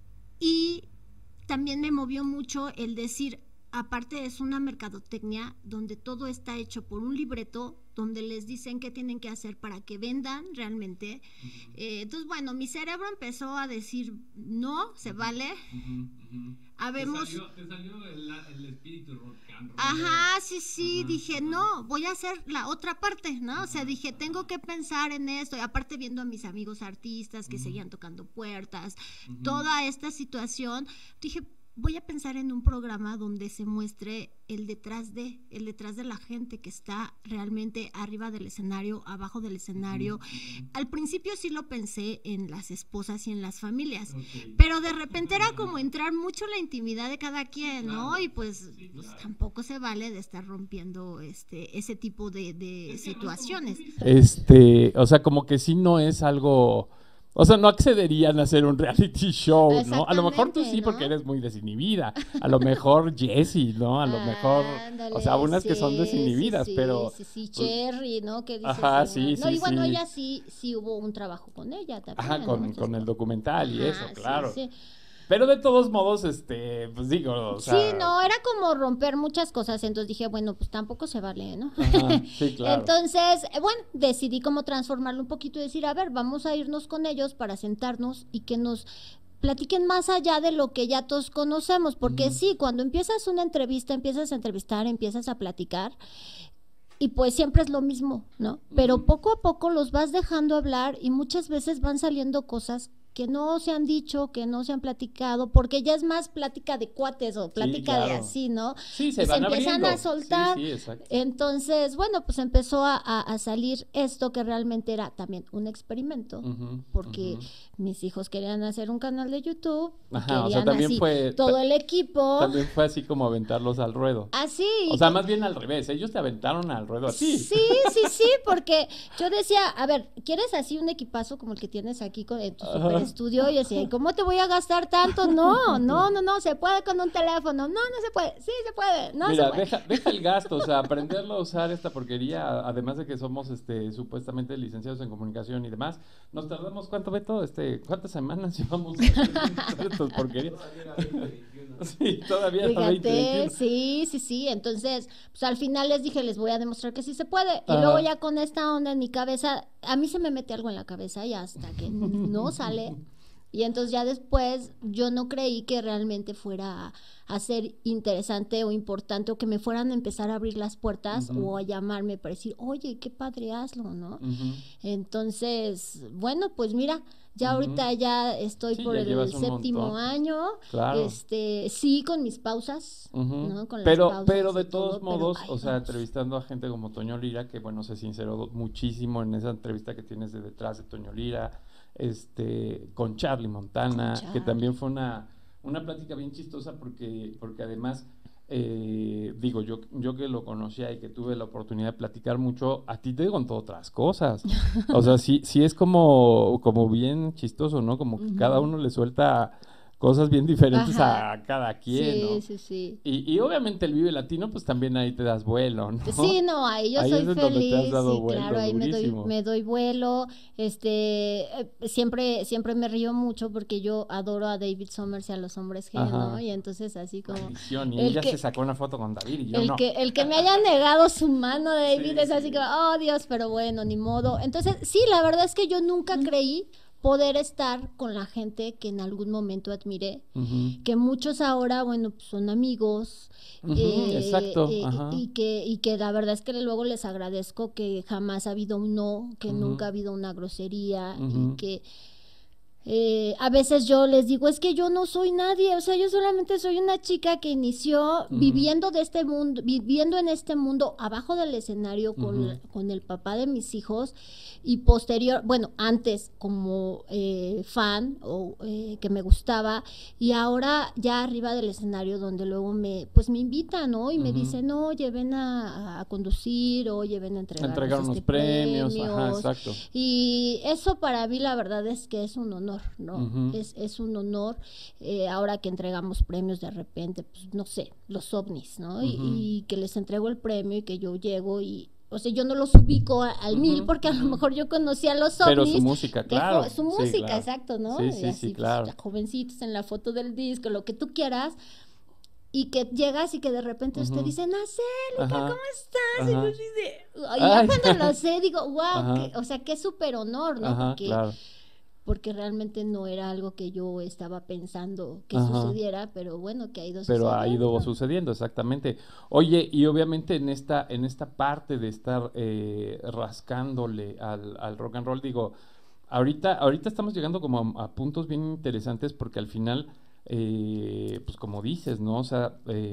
y también me movió mucho el decir, aparte es una mercadotecnia donde todo está hecho por un libreto, donde les dicen qué tienen que hacer para que vendan realmente. Entonces, bueno, mi cerebro empezó a decir, no, se vale. Habemos... Te salió el espíritu rock and roll. Sí, dije, no, voy a hacer la otra parte, ¿no? O sea, dije, tengo que pensar en esto, y aparte viendo a mis amigos artistas que seguían tocando puertas, toda esta situación, dije, voy a pensar en un programa donde se muestre el detrás de la gente que está realmente arriba del escenario, abajo del escenario. Al principio sí lo pensé en las esposas y en las familias, pero de repente era como entrar mucho en la intimidad de cada quien, ¿no? Y pues tampoco se vale de estar rompiendo ese tipo de situaciones. O sea, como que sí no es algo... O sea, no accederían a hacer un reality show, ¿no? A lo mejor tú sí, ¿no? Porque eres muy desinhibida. A lo mejor Jessie, ¿no? A lo mejor... Ándale, o sea, unas que son desinhibidas, pero... Sí, Cherry, ¿no? Que dices, no, y bueno, ella sí hubo un trabajo con ella también. Con el documental y eso, claro. Sí. Pero de todos modos, pues digo, o sea... Sí, no, era como romper muchas cosas, entonces dije, bueno, pues tampoco se vale, ¿no? Sí, claro. Entonces, bueno, decidí como transformarlo un poquito y decir, a ver, vamos a irnos con ellos para sentarnos y que nos platiquen más allá de lo que ya todos conocemos, porque sí, cuando empiezas una entrevista, empiezas a entrevistar, empiezas a platicar, y pues siempre es lo mismo, ¿no? Pero poco a poco los vas dejando hablar y muchas veces van saliendo cosas que no se han dicho, que no se han platicado, porque ya es más plática de cuates o plática de así, ¿no? Sí, se empiezan abriendo a soltar. Sí, exacto. Entonces, bueno, pues empezó a salir esto que realmente era también un experimento, porque mis hijos querían hacer un canal de YouTube, querían o sea, también así, fue, todo el equipo. También fue así como aventarlos al ruedo. Así. O sea, más bien al revés, ellos te aventaron al ruedo así. Sí, porque yo decía, a ver, ¿quieres así un equipazo como el que tienes aquí en tu super estudio y decía, ¿y cómo te voy a gastar tanto? No, se puede con un teléfono. No se puede. Sí, se puede. No Mira, se puede. deja el gasto, o sea, aprenderlo a usar esta porquería, además de que somos supuestamente licenciados en comunicación y demás, nos tardamos, ¿cuánto, Beto? ¿Cuántas semanas llevamos usando estas porquerías? Sí, todavía era Fíjate, 2021. sí. Entonces, pues al final les dije, les voy a demostrar que sí se puede. Y Ajá. luego ya con esta onda en mi cabeza, a mí se me mete algo en la cabeza y hasta que no sale. Y entonces ya después yo no creí que realmente fuera a ser interesante o importante o que me fueran a empezar a abrir las puertas o a llamarme para decir, oye, qué padre, hazlo, ¿no? Entonces, bueno, pues mira, ya ahorita ya estoy Sí, por ya el llevas un 7º montón. año, Claro. sí con mis pausas, ¿no? Con las Pero pausas de y todos todo, modos, ay, o sea, vamos. entrevistando a gente como Toño Lira, que bueno, se sinceró muchísimo en esa entrevista que tienes de detrás de Toño Lira, con Charlie Montana, Con que Charlie. también fue una plática bien chistosa porque además, digo, yo que lo conocía y que tuve la oportunidad de platicar mucho, a ti te contó otras cosas. O sea, sí es como bien chistoso, ¿no? Como que cada uno le suelta cosas bien diferentes Ajá, a cada quien, sí, ¿no? sí. Y obviamente el Vive Latino, pues también ahí te das vuelo, ¿no? Sí, no, ahí yo Ahí es soy en donde te has feliz dado y claro, vuelo, ahí durísimo. me doy vuelo, siempre me río mucho porque yo adoro a David Summers y a los hombres G, ¿no? Ajá. Y entonces así como Maldición. Y el ella se que, sacó una foto con David y yo no. el que me haya negado su mano, David, Sí, es así sí. como, oh Dios, pero bueno, ni modo. Entonces, sí, la verdad es que yo nunca creí poder estar con la gente que en algún momento admiré, que muchos ahora, bueno, pues son amigos, Exacto. Ajá. y que la verdad es que luego les agradezco que jamás ha habido un no, que nunca ha habido una grosería y que a veces yo les digo, es que yo no soy nadie, o sea, yo solamente soy una chica que inició viviendo de este mundo, viviendo en este mundo abajo del escenario con el papá de mis hijos y posterior, bueno, antes como fan o que me gustaba y ahora ya arriba del escenario donde luego pues me invitan, ¿no? Y me dicen, oye, ven a conducir, oye, ven a Entregar unos premios, ajá, exacto. Y eso para mí la verdad es que es un honor, ¿no? Es un honor ahora que entregamos premios de repente, pues no sé, los ovnis, ¿no? Y que les entrego el premio y que yo llego y o sea, yo no los ubico al 1000 porque a lo mejor yo conocía a los ovnis. Pero su música, claro. Su música, Sí, claro. exacto, ¿no? Sí, Y sí, así, sí, claro. pues, jovencitos en la foto del disco, lo que tú quieras. Y que llegas y que de repente te dicen, Angélica, ¿cómo estás? Y yo dice, y ya cuando lo sé, digo, wow, o sea, qué súper honor, ¿no? Ajá, claro. Porque realmente no era algo que yo estaba pensando que sucediera, pero bueno, que ha ido sucediendo. Pero ha ido sucediendo, exactamente. Oye, y obviamente en esta parte de estar rascándole al rock and roll, digo, ahorita estamos llegando como a puntos bien interesantes porque al final, pues como dices, ¿no? O sea,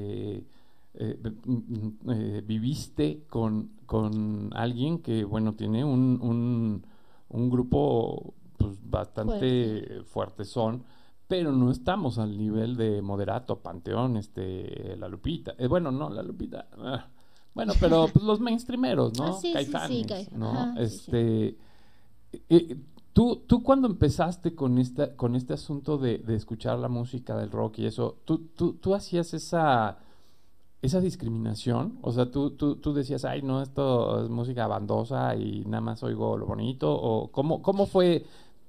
viviste con alguien que, bueno, tiene un grupo pues bastante fuertezón, pero no estamos al nivel de Moderato, Panteón, La Lupita. Bueno, no, la Lupita. Bueno, pero pues, los mainstreameros, ¿no? Sí, Caifanes, sí, ¿no? ajá, sí. Tú cuando empezaste con este asunto de escuchar la música del rock y eso, tú hacías esa discriminación, o sea, tú decías, ay, no, esto es música bandosa y nada más oigo lo bonito, o cómo fue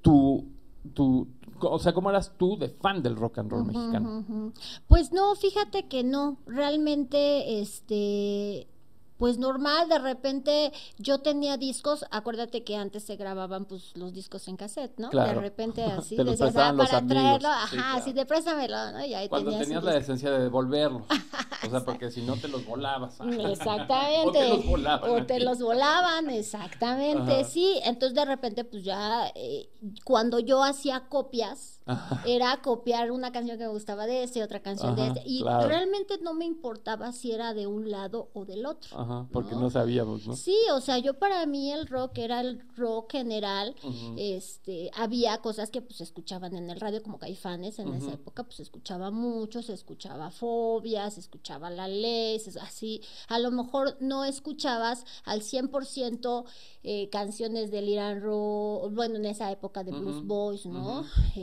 o sea, cómo eras tú de fan del rock and roll mexicano? Pues no, fíjate que no, realmente, pues normal, de repente yo tenía discos, acuérdate que antes se grababan pues los discos en cassette, ¿no? Claro. De repente así, Te los decías, prestaban los para amigos. traerlo, Sí, ajá, claro. así de préstamelo, ¿no? Y ahí Cuando tenías la decencia de devolverlos, o sea, porque si no te los volabas. Exactamente. O te los volaban. O te los volaban, exactamente, Ajá. sí. Entonces de repente pues ya cuando yo hacía copias, era copiar una canción que me gustaba de otra canción de Ajá, y claro. realmente no me importaba si era de un lado o del otro. ajá, porque ¿no? no sabíamos, ¿no? Sí, o sea, yo para mí el rock era el rock general, había cosas que pues se escuchaban en el radio como Caifanes en esa época, pues se escuchaba mucho, se escuchaba Fobia, se escuchaba La Ley, así, a lo mejor no escuchabas al 100% canciones de Liran Ro, bueno, en esa época de Blues Boys, ¿no?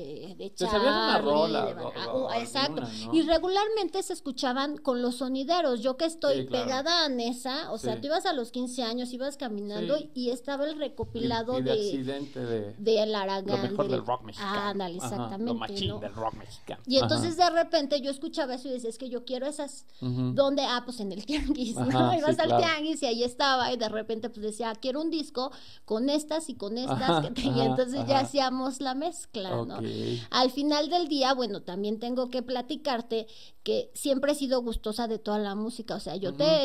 De Te sabías una Charlie, rola, exacto, alguna, ¿no? y regularmente se escuchaban con los sonideros, yo que estoy Sí, claro. pegada a Nesa, o sea, Sí. tú ibas a los 15 años, ibas caminando Sí. y estaba el recopilado Y de Accidente de El Aragán. lo mejor del rock mexicano. Ándale, exactamente. Lo machín ¿no? del rock mexicano. Y entonces de repente yo escuchaba eso y decía, es que yo quiero esas. ¿Dónde? Ah, pues en el tianguis, ¿no? Ibas al tianguis y ahí estaba y de repente pues decía, quiero un disco con estas y con estas. Y entonces ya hacíamos la mezcla, ¿no? Al final del día, bueno, también tengo que platicarte que siempre he sido gustosa de toda la música, o sea,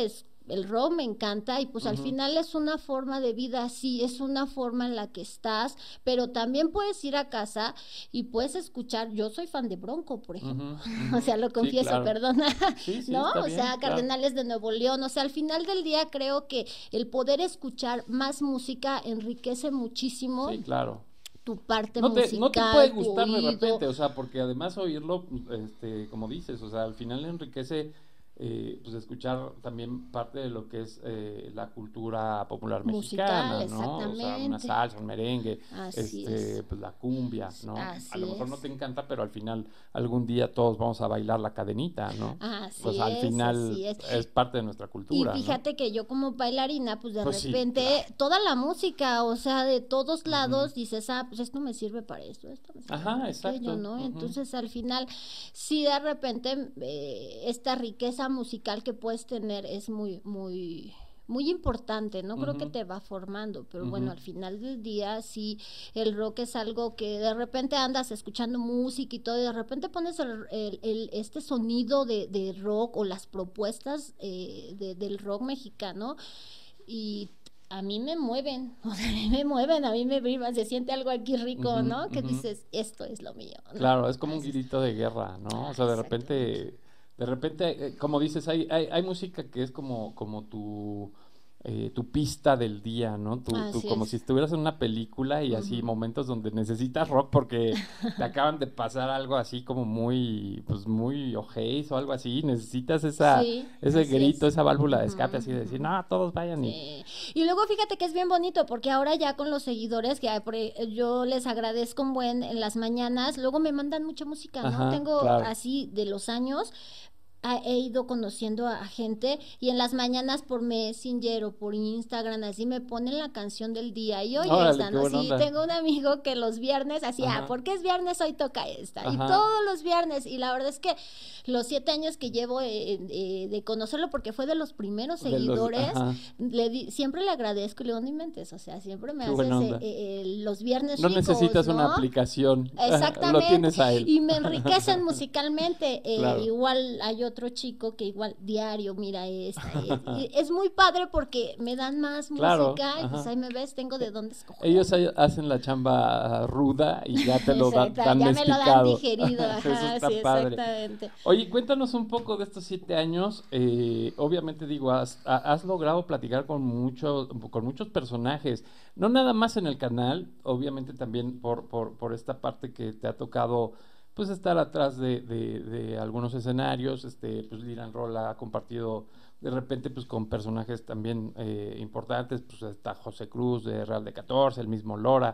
el rock me encanta y pues al final es una forma de vida, sí, es una forma en la que estás, pero también puedes ir a casa y puedes escuchar, yo soy fan de Bronco, por ejemplo, o sea, lo confieso, sí, claro. perdona, sí, ¿no? Está o bien, sea, Cardenales de Nuevo León, o sea, al final del día creo que el poder escuchar más música enriquece muchísimo. Sí, claro. Tu parte musical, no te puede gustar de repente, o sea, porque además oírlo, como dices, o sea, al final enriquece, pues escuchar también parte de lo que es la cultura popular mexicana, ¿no? O sea, una salsa, un merengue, pues la cumbia, ¿no? A lo mejor no te encanta, pero al final algún día todos vamos a bailar la cadenita, ¿no? Pues al final es parte de nuestra cultura. Y fíjate, ¿no? Que yo como bailarina, pues de repente, sí, claro. Toda la música, o sea, de todos lados dices, pues esto me sirve para esto me sirve para aquello, ¿no? Entonces al final, sí de repente esta riqueza musical que puedes tener es muy, muy, muy importante, ¿no? Creo que te va formando, pero bueno, al final del día sí, el rock es algo que de repente andas escuchando música y todo, y de repente pones este sonido de rock o las propuestas del rock mexicano y a mí me mueven, o sea, a mí me vibran, se siente algo aquí rico, ¿no? Que dices, esto es lo mío, ¿no? Claro, es como un grito de guerra, ¿no? O sea, de repente, como dices, hay música que es como tu pista del día, ¿no? Como si estuvieras en una película y así momentos donde necesitas rock porque te acaban de pasar algo así como muy, pues muy ojéis o algo así, necesitas ese grito, esa válvula de escape así de decir, no, todos vayan y luego fíjate que es bien bonito porque ahora ya con los seguidores que yo les agradezco en las mañanas, luego me mandan mucha música, ¿no? Tengo así de los años he ido conociendo a gente y en las mañanas por Messenger o por Instagram así me ponen la canción del día y oye esta, ¿no? Sí, tengo un amigo que los viernes así, porque es viernes hoy toca esta y todos los viernes y la verdad es que los 7 años que llevo de conocerlo porque fue de los primeros seguidores, siempre le agradezco y le digo, no inventes, o sea, siempre me haces los viernes no ricos, necesitas, ¿no? Una aplicación, exactamente, lo tienes a él y me enriquecen musicalmente, igual hay otro chico que igual diario mira es muy padre porque me dan más música y pues ahí me ves, tengo de dónde escoger. Ellos hacen la chamba ruda y ya te lo dan ya me lo dan digerido. Eso está padre. Exactamente. Oye, cuéntanos un poco de estos 7 años. Obviamente digo, has logrado platicar con muchos personajes, no nada más en el canal, obviamente también por esta parte que te ha tocado pues estar atrás de algunos escenarios, pues Liran Rola ha compartido de repente pues con personajes también importantes, pues está José Cruz de Real de 14, el mismo Lora,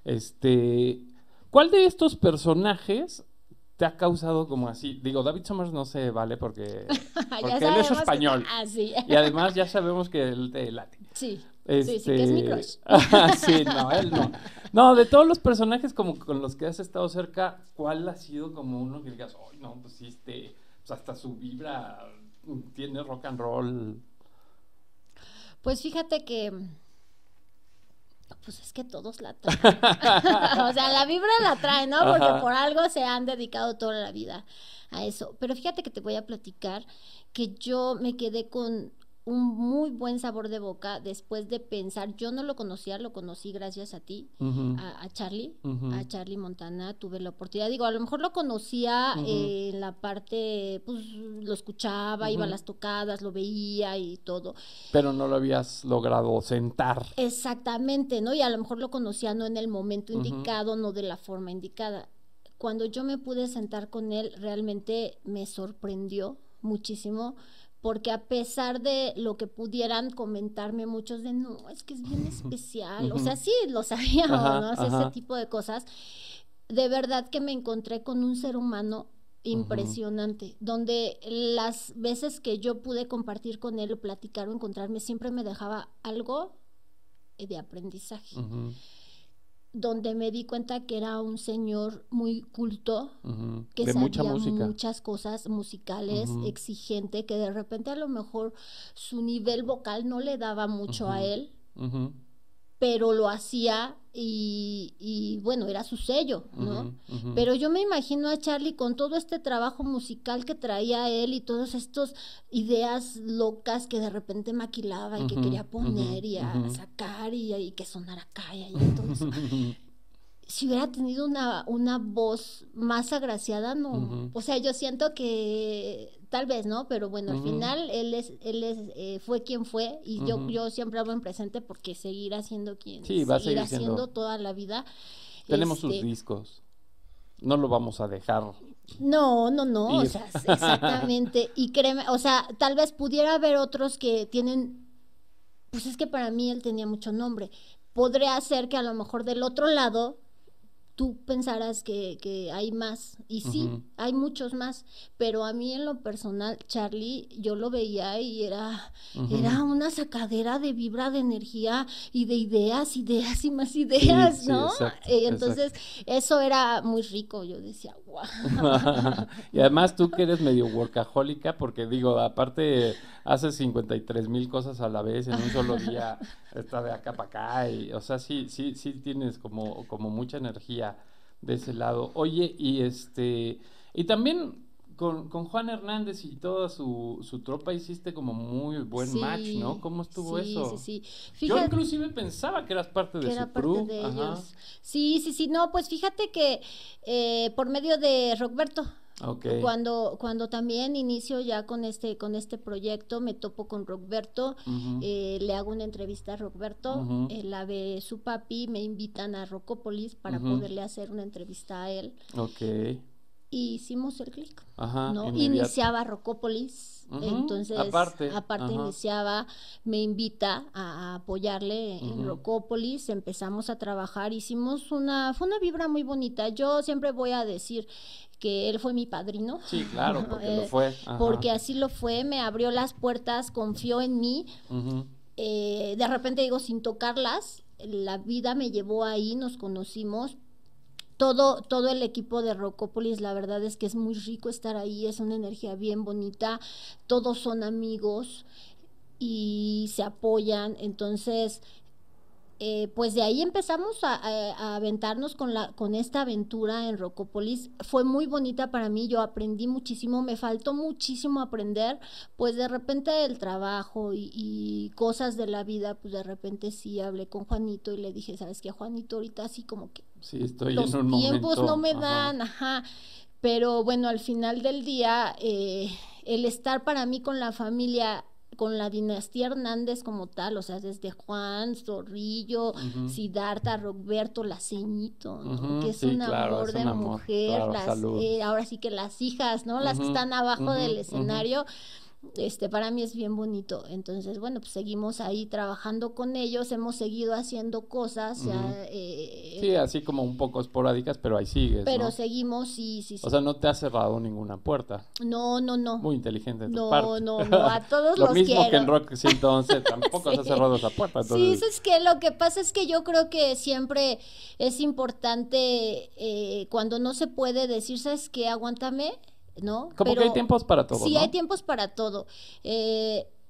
¿cuál de estos personajes te ha causado como así? Digo, David Summers no se vale porque él es español y además ya sabemos que él te late. Sí. Sí, que es mi crush. Sí, no, él no. No, de todos los personajes como con los que has estado cerca, ¿cuál ha sido como uno que digas, ay, no, pues sí, pues hasta su vibra tiene rock and roll? Pues fíjate que, pues es que todos la traen. O sea, la vibra la traen, ¿no? Porque por algo se han dedicado toda la vida a eso. Pero fíjate que te voy a platicar que yo me quedé con un muy buen sabor de boca después de pensar. Yo no lo conocía, lo conocí gracias a ti, a Charlie, a Charlie Montana. Tuve la oportunidad, digo, a lo mejor lo conocía en la parte, pues lo escuchaba, iba a las tocadas, lo veía y todo. Pero no lo habías logrado sentar. Exactamente, ¿no? Y a lo mejor lo conocía no en el momento indicado, no de la forma indicada. Cuando yo me pude sentar con él, realmente me sorprendió muchísimo, porque a pesar de lo que pudieran comentarme muchos de, no, es que es bien especial, o sea, sí, lo sabíamos, ¿no? O sea, ese tipo de cosas, de verdad que me encontré con un ser humano impresionante, donde las veces que yo pude compartir con él o platicar o encontrarme, siempre me dejaba algo de aprendizaje. Donde me di cuenta que era un señor muy culto, que de sabía mucha música, muchas cosas musicales, exigente, que de repente a lo mejor su nivel vocal no le daba mucho a él, pero lo hacía y bueno, era su sello, ¿no? Pero yo me imagino a Charlie con todo este trabajo musical que traía él y todas estas ideas locas que de repente maquilaba y que quería poner y a sacar y que sonara acá y todo eso. Si hubiera tenido una voz más agraciada, no. O sea, yo siento que tal vez, ¿no? Pero bueno, al final él fue quien fue y yo siempre hablo en presente porque seguirá siendo quien seguirá siendo toda la vida. Tenemos sus discos. No lo vamos a dejar. No, o sea, exactamente. Y créeme, o sea, tal vez pudiera haber otros que tienen, pues es que para mí él tenía mucho nombre. Podría ser que a lo mejor del otro lado tú pensarás que hay más, y sí, hay muchos más, pero a mí en lo personal, Charlie, yo lo veía y era una sacadera de vibra, de energía y de ideas y más ideas, sí, ¿no? Sí, exacto, entonces, eso era muy rico, yo decía, wow. Y además tú que eres medio workahólica, porque digo, aparte haces 53,000 cosas a la vez en un solo día, está de acá para acá, y, o sea, sí tienes como mucha energía de ese lado. Oye, y también con Juan Hernández y toda su tropa hiciste como muy buen match, ¿no? ¿Cómo estuvo eso? Sí. Fíjate, yo inclusive pensaba que eras parte de su crew. De ellos. Sí, no, pues fíjate que por medio de Rockberto. Okay. Cuando también inicio ya con este proyecto, me topo con Rockberto, le hago una entrevista a Rockberto, la ve su papi, me invitan a Rockópolis para poderle hacer una entrevista a él. Okay. Y hicimos el clic, ¿no? Iniciaba Rockópolis, entonces aparte iniciaba, me invita a apoyarle en Rockópolis, empezamos a trabajar, fue una vibra muy bonita. Yo siempre voy a decir que él fue mi padrino. Sí, claro, porque lo fue. Porque así lo fue, me abrió las puertas, confió en mí. De repente digo, sin tocarlas, la vida me llevó ahí, nos conocimos. Todo el equipo de Rockópolis, la verdad es que es muy rico estar ahí, es una energía bien bonita, todos son amigos y se apoyan, entonces pues de ahí empezamos a aventarnos con esta aventura en Rockópolis. Fue muy bonita para mí, yo aprendí muchísimo, me faltó muchísimo aprender, pues de repente el trabajo y cosas de la vida, pues de repente sí hablé con Juanito y le dije, ¿sabes qué, Juanito? Ahorita así como que sí, estoy los en un tiempos momento, no me dan, pero bueno, al final del día, el estar para mí con la familia, con la dinastía Hernández como tal, o sea, desde Juan, Zorrillo, Siddhartha, Rockberto, la Ceñito, ¿no? Que es un amor de mujer, claro, ahora sí que las hijas, ¿no? Las que están abajo del escenario, para mí es bien bonito. Entonces, bueno, pues seguimos ahí trabajando con ellos, hemos seguido haciendo cosas. Sí, así como un poco esporádicas, pero ahí sigues, pero ¿no? Seguimos, sí. O sea, no te has cerrado ninguna puerta. No. Muy inteligente de tu parte. No, a todos Lo los mismo quiero. que en Rock 111, tampoco se ha cerrado esa puerta. Entonces... Sí, es que lo que pasa es que yo creo que siempre es importante cuando no se puede decir, ¿sabes qué? Aguántame, ¿no? Como que hay tiempos para todo, sí, ¿no? hay tiempos para todo.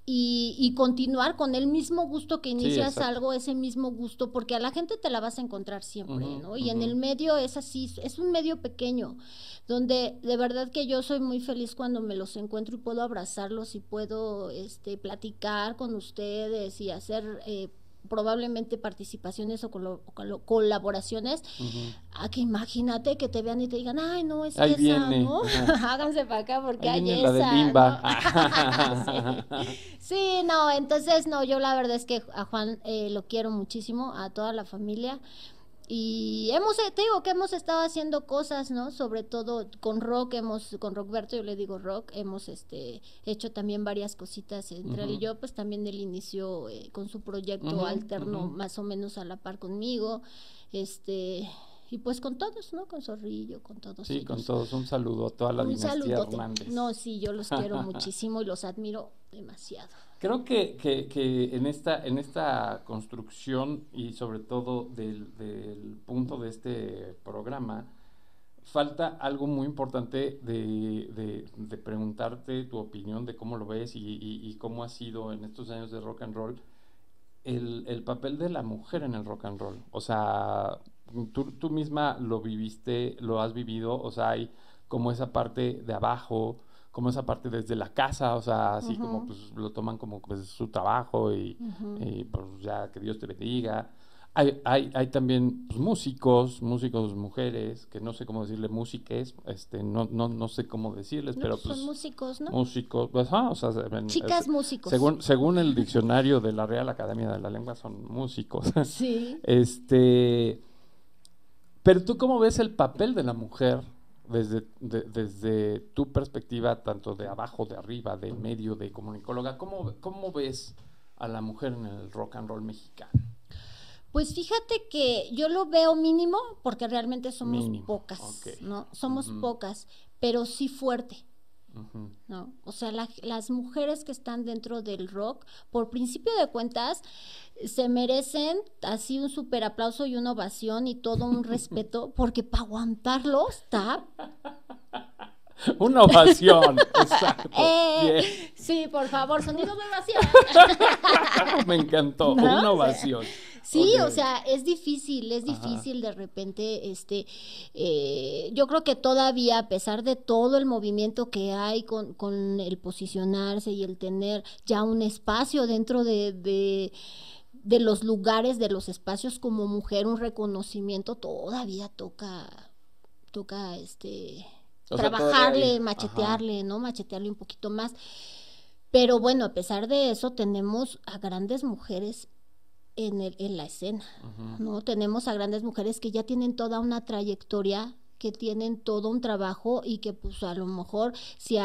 y continuar con el mismo gusto que inicias exacto. algo, ese mismo gusto, porque a la gente te la vas a encontrar siempre, Ujú, ¿no? Y en ujú. el medio es así, es un medio pequeño, donde de verdad que yo soy muy feliz cuando me los encuentro y puedo abrazarlos y puedo platicar con ustedes y hacer probablemente participaciones o colaboraciones, Ujú. a que imagínate que te vean y te digan, ay, no, es Ahí que esa, viene, ¿no? ajá. Háganse para acá porque Ahí hay viene la de esa, Limba. ¿no? Sí. Sí, no, entonces no, yo la verdad es que a Juan lo quiero muchísimo, a toda la familia. Y te digo que hemos estado haciendo cosas, ¿no? Sobre todo con con Rockberto, yo le digo rock, hemos hecho también varias cositas entre él y yo, pues también él inició con su proyecto alterno, más o menos a la par conmigo, y pues con todos, ¿no? Con Zorrillo, con todos Sí, ellos. con todos, un saludo a toda la Un dinastía saludote. Hernández. No, sí, yo los quiero muchísimo y los admiro demasiado. Creo que en esta construcción y sobre todo del punto de este programa, falta algo muy importante de preguntarte tu opinión de cómo lo ves y cómo ha sido en estos años de rock and roll el papel de la mujer en el rock and roll. O sea, tú misma lo viviste, lo has vivido, o sea, hay como esa parte de abajo, como esa parte desde la casa, o sea, así como pues lo toman como pues, su trabajo y pues ya que Dios te bendiga. Hay también pues, músicos, mujeres, que no sé cómo decirle músiques, no sé cómo decirles, No, pero pues pues son músicos, ¿no? músicos, pues, o sea, Chicas músicos. según el diccionario de la Real Academia de la Lengua son músicos. Sí. Pero tú cómo ves el papel de la mujer desde tu perspectiva, tanto de abajo, de arriba, de medio, de comunicóloga, ¿cómo ves a la mujer en el rock and roll mexicano? Pues fíjate que yo lo veo mínimo porque realmente somos Mínimo, pocas, ok. ¿no? Somos pocas, pero sí fuerte, Ujú. ¿no? O sea, las mujeres que están dentro del rock, por principio de cuentas, se merecen así un súper aplauso y una ovación y todo un respeto, porque para aguantarlo está... Una ovación, exacto. Bien. Sí, por favor, sonido de ovación. Me encantó, ¿No? una ovación. Sí, Ok. o sea, es difícil de repente, yo creo que todavía, a pesar de todo el movimiento que hay con el posicionarse y el tener ya un espacio dentro de los lugares, de los espacios como mujer, un reconocimiento, todavía toca O sea, trabajarle, todavía machetearle, ¿no? Machetearle un poquito más. Pero bueno, a pesar de eso, tenemos a grandes mujeres en la escena, ¿no? Tenemos a grandes mujeres que ya tienen toda una trayectoria, que tienen todo un trabajo y que pues a lo mejor si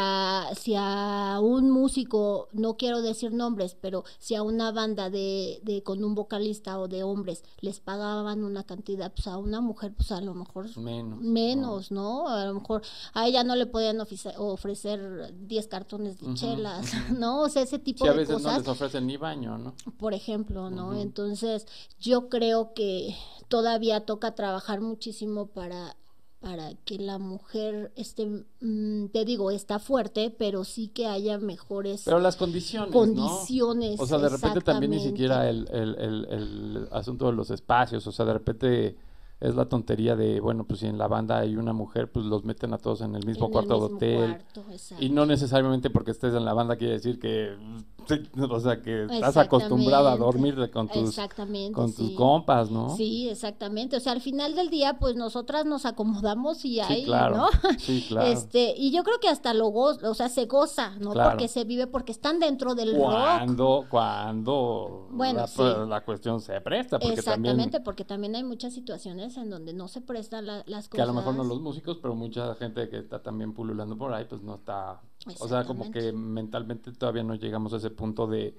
a un músico, no quiero decir nombres, pero si a una banda con un vocalista o de hombres les pagaban una cantidad, pues a una mujer pues a lo mejor menos, ¿no? A lo mejor a ella no le podían ofrecer 10 cartones de chelas, ¿no? O sea, ese tipo de cosas. Sí, a veces no les ofrecen ni baño, ¿no? Por ejemplo, ¿no? Entonces, yo creo que todavía toca trabajar muchísimo para que la mujer te digo, está fuerte, pero sí que haya mejores pero las condiciones, condiciones, ¿no? O sea, de repente también ni siquiera el asunto de los espacios, o sea, de repente es la tontería de, bueno, pues si en la banda hay una mujer, pues los meten a todos en el mismo cuarto de hotel. Y no necesariamente porque estés en la banda quiere decir que, o sea, que estás acostumbrada a dormir con tus compas, ¿no? Sí, exactamente. O sea, al final del día, pues nosotras nos acomodamos y ahí, claro, ¿no? Sí, claro. Y yo creo que hasta o sea, se goza, ¿no? Claro. Porque se vive, porque están dentro del rock. Cuando bueno, la cuestión se presta, porque exactamente, también, porque también hay muchas situaciones en donde no se prestan las cosas. Que a lo mejor no los músicos, pero mucha gente que está también pululando por ahí, pues no está, o sea, como que mentalmente todavía no llegamos a ese punto de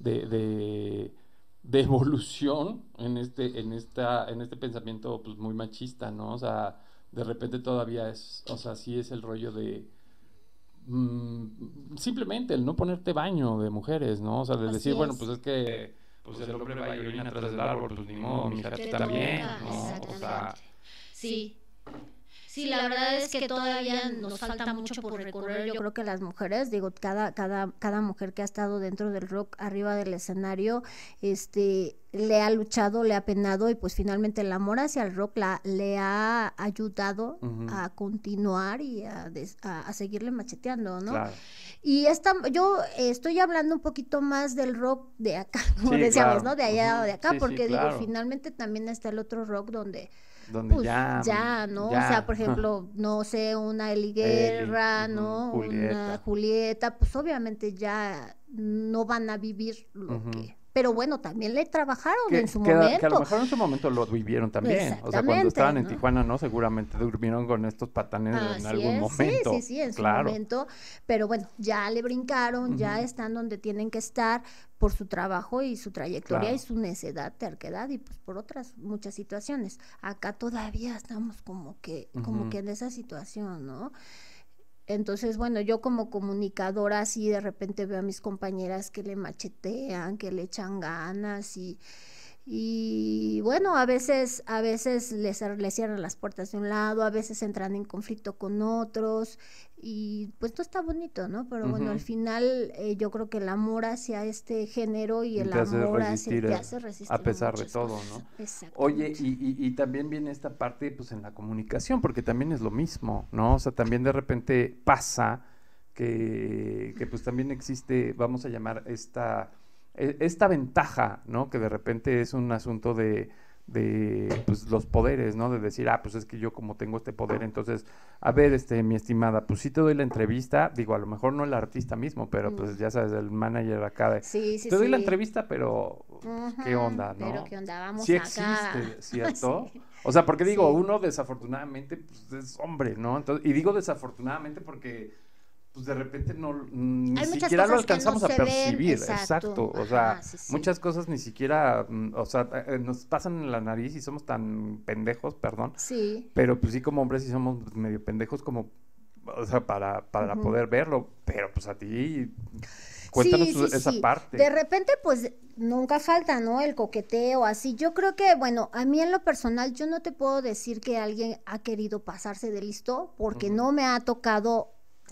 evolución en este pensamiento pues muy machista, ¿no? O sea, de repente todavía o sea, sí es el rollo de simplemente el no ponerte baño de mujeres, ¿no? O sea, de decir, bueno, pues es que pues el hombre va y orina atrás del árbol, pues ni modo, mija, tú también, ¿no? O sea, sí. Sí, la verdad es que todavía nos falta mucho por recorrer. Yo creo que las mujeres, digo, cada mujer que ha estado dentro del rock, arriba del escenario, le ha luchado, le ha penado, y pues finalmente el amor hacia el rock le ha ayudado a continuar y a seguirle macheteando, ¿no? Claro. Y yo estoy hablando un poquito más del rock de acá, como Sí, decíamos, claro. ¿no? De allá o de acá, Sí, sí, porque digo, claro. finalmente también está el otro rock donde Donde ya, ¿no? ya. O sea, por ejemplo, no sé, una Eli Guerra, ¿no? Julieta. Una Julieta, pues obviamente ya no van a vivir lo que... Pero bueno, también le trabajaron en su momento. Que a lo mejor en su momento lo vivieron también. O sea, cuando estaban en Tijuana, ¿no? Seguramente durmieron con estos patanes en algún momento. Sí, en su momento. Pero bueno, ya le brincaron, ya están donde tienen que estar por su trabajo y su trayectoria y su necedad, terquedad y pues por otras muchas situaciones. Acá todavía estamos como que en esa situación, ¿no? Entonces, bueno, yo como comunicadora sí de repente veo a mis compañeras que le machetean, que le echan ganas y bueno, a veces les cierran las puertas de un lado, a veces entran en conflicto con otros y pues no está bonito, ¿no? Pero bueno, al final yo creo que el amor hacia este género y el amor te hace resistir a pesar de todo, cosas, ¿no? Exactamente. Oye, y también viene esta parte pues en la comunicación, porque también es lo mismo, ¿no? O sea, también de repente pasa que pues también existe, vamos a llamar esta ventaja, ¿no? Que de repente es un asunto de pues los poderes, ¿no? De decir, pues es que yo como tengo este poder, entonces, a ver, mi estimada, pues sí te doy la entrevista, digo, a lo mejor no el artista mismo, pero pues ya sabes, el manager acá te doy la entrevista, pero ¿qué onda, no? Pero ¿qué onda? Vamos sí acá. existe, ¿cierto? Sí. O sea, porque digo, uno desafortunadamente pues es hombre, ¿no? Entonces, y digo desafortunadamente porque pues de repente ni siquiera lo alcanzamos a percibir, exacto. O sea, muchas cosas ni siquiera, o sea, nos pasan en la nariz y somos tan pendejos, perdón. Sí. Pero pues sí, como hombres sí somos medio pendejos como, o sea, para poder verlo, pero pues a ti... Cuéntanos esa parte. De repente, pues, nunca falta, ¿no? El coqueteo, así. Yo creo que, bueno, a mí en lo personal, yo no te puedo decir que alguien ha querido pasarse de listo, porque no me ha tocado...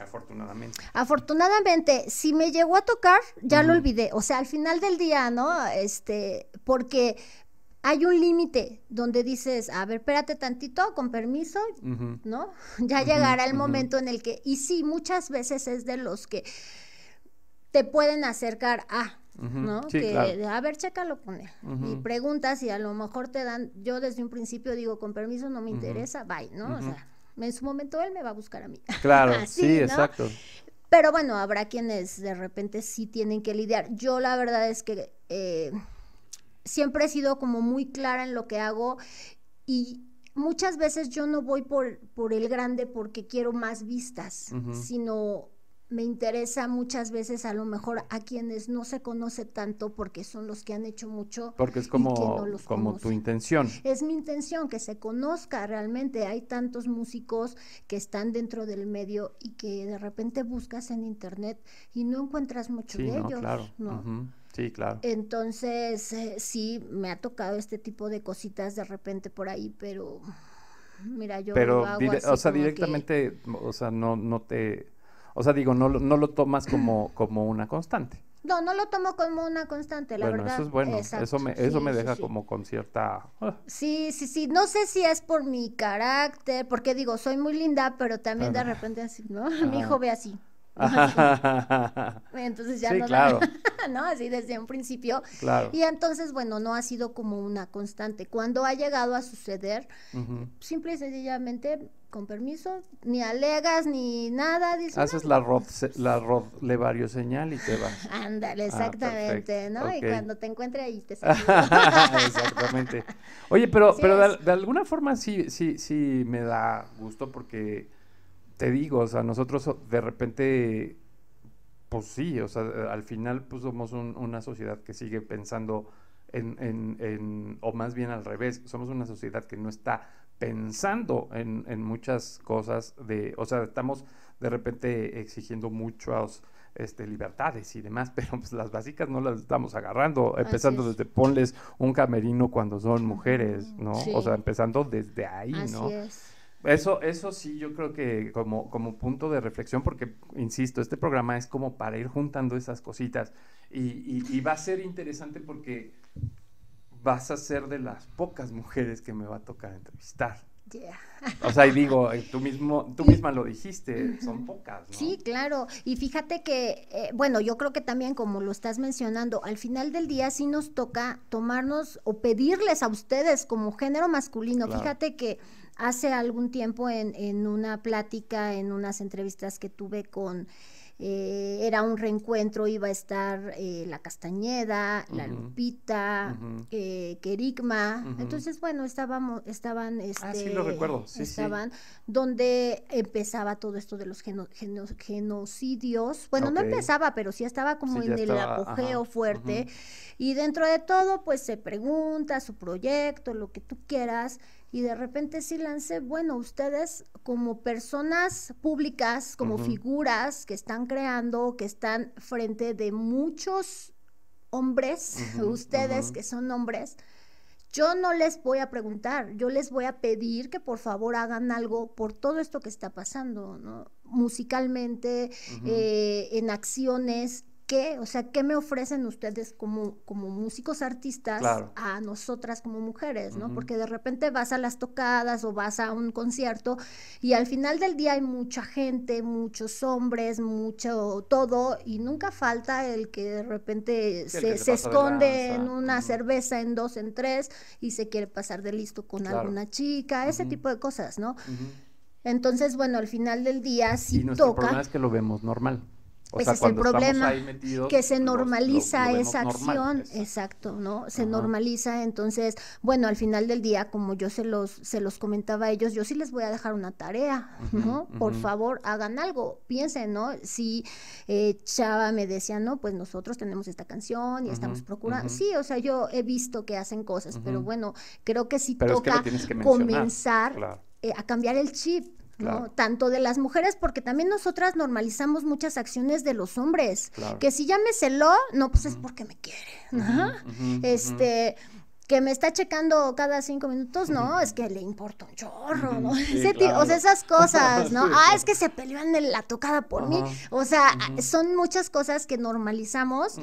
Afortunadamente, si me llegó a tocar, ya lo olvidé. O sea, al final del día, ¿no? Porque hay un límite donde dices, a ver, espérate tantito, con permiso, ¿no? Ya llegará el momento en el que... Y sí, muchas veces es de los que te pueden acercar a... ¿no? Sí, que claro. A ver, chécalo con él. Y preguntas y a lo mejor te dan... Yo desde un principio digo, con permiso, no me interesa, bye, ¿no? O sea... En su momento él me va a buscar a mí. Claro, Así, sí, ¿no? exacto. Pero bueno, habrá quienes de repente sí tienen que lidiar. Yo la verdad es que siempre he sido como muy clara en lo que hago y muchas veces yo no voy por el grande porque quiero más vistas, sino... Me interesa muchas veces a lo mejor a quienes no se conoce tanto porque son los que han hecho mucho. Porque es como tu intención. Es mi intención que se conozca realmente. Hay tantos músicos que están dentro del medio y que de repente buscas en internet y no encuentras mucho de ellos. Claro. ¿no? Sí, claro. Entonces, sí, me ha tocado este tipo de cositas de repente por ahí, pero mira, yo lo hago así o sea, directamente, o sea, no te... O sea, digo, no lo tomas como una constante. No lo tomo como una constante, la verdad. Eso es bueno. Exacto. Eso me deja como con cierta... Sí. No sé si es por mi carácter, porque digo, soy muy linda, pero también de repente así, ¿no? Mi hijo ve así. Entonces ya claro. ¿no? Así desde un principio. Claro. Y entonces, bueno, no ha sido como una constante. Cuando ha llegado a suceder, simple y sencillamente, con permiso, ni alegas ni nada. Dices, haces la Rod Levario señal y te vas. Ándale, exactamente, ¿no? Okay. Y cuando te encuentre ahí te saludo. Exactamente. Oye, pero de alguna forma sí me da gusto porque te digo, o sea, nosotros de repente, pues sí, o sea, al final pues somos una sociedad que sigue pensando o más bien al revés, somos una sociedad que no está pensando en muchas cosas o sea, estamos de repente exigiendo muchas libertades y demás, pero pues las básicas no las estamos agarrando, empezando desde ponles un camerino cuando son mujeres, ¿no? Sí. O sea, empezando desde ahí, Así ¿no? es. Eso sí, yo creo que como punto de reflexión, porque, insisto, este programa es como para ir juntando esas cositas y va a ser interesante porque vas a ser de las pocas mujeres que me va a tocar entrevistar. Yeah. O sea, y digo, tú misma lo dijiste, son pocas, ¿no? Sí, claro. Y fíjate que, bueno, yo creo que también como lo estás mencionando, al final del día sí nos toca tomarnos o pedirles a ustedes como género masculino. Claro. Fíjate que hace algún tiempo en una plática, en unas entrevistas que tuve con... era un reencuentro, iba a estar la Castañeda, la Lupita, Kerigma, entonces bueno, estaban sí lo recuerdo, sí, estaban donde empezaba todo esto de los genocidios, bueno, no empezaba, pero sí estaba como en el apogeo fuerte, y dentro de todo pues se pregunta su proyecto, lo que tú quieras, y de repente sí lancé, bueno, ustedes como personas públicas, como figuras que están creando, que están frente de muchos hombres, ustedes que son hombres, yo no les voy a preguntar, yo les voy a pedir que por favor hagan algo por todo esto que está pasando, ¿no? Musicalmente, en acciones. O sea, ¿qué me ofrecen ustedes como músicos artistas claro. a nosotras como mujeres, ¿no? Porque de repente vas a las tocadas o vas a un concierto y al final del día hay mucha gente, muchos hombres, mucho todo, y nunca falta el que de repente se esconde en una cerveza, en 2, en 3 y se quiere pasar de listo con alguna chica, ese tipo de cosas, ¿no? Entonces, bueno, al final del día sí toca. Y nuestro problema es que lo vemos normal. Ese es el problema, que se normaliza esa normal, acción, exacto, ¿no? Se normaliza, entonces, bueno, al final del día, como yo se los comentaba a ellos, yo sí les voy a dejar una tarea, ¿no? Por favor, hagan algo, piensen, ¿no? Si Chava me decía, no, pues nosotros tenemos esta canción y estamos procurando, sí, o sea, yo he visto que hacen cosas, pero bueno, creo que sí toca comenzar a cambiar el chip, ¿no? Claro. Tanto de las mujeres, porque también nosotras normalizamos muchas acciones de los hombres, que si ya me celó, no, pues es porque me quiere, ¿no? Que me está checando cada 5 minutos, no, es que le importa un chorro, ¿no? Sí, o sea, esas cosas, ¿no? Es que se peleó en la tocada por mí, o sea, son muchas cosas que normalizamos,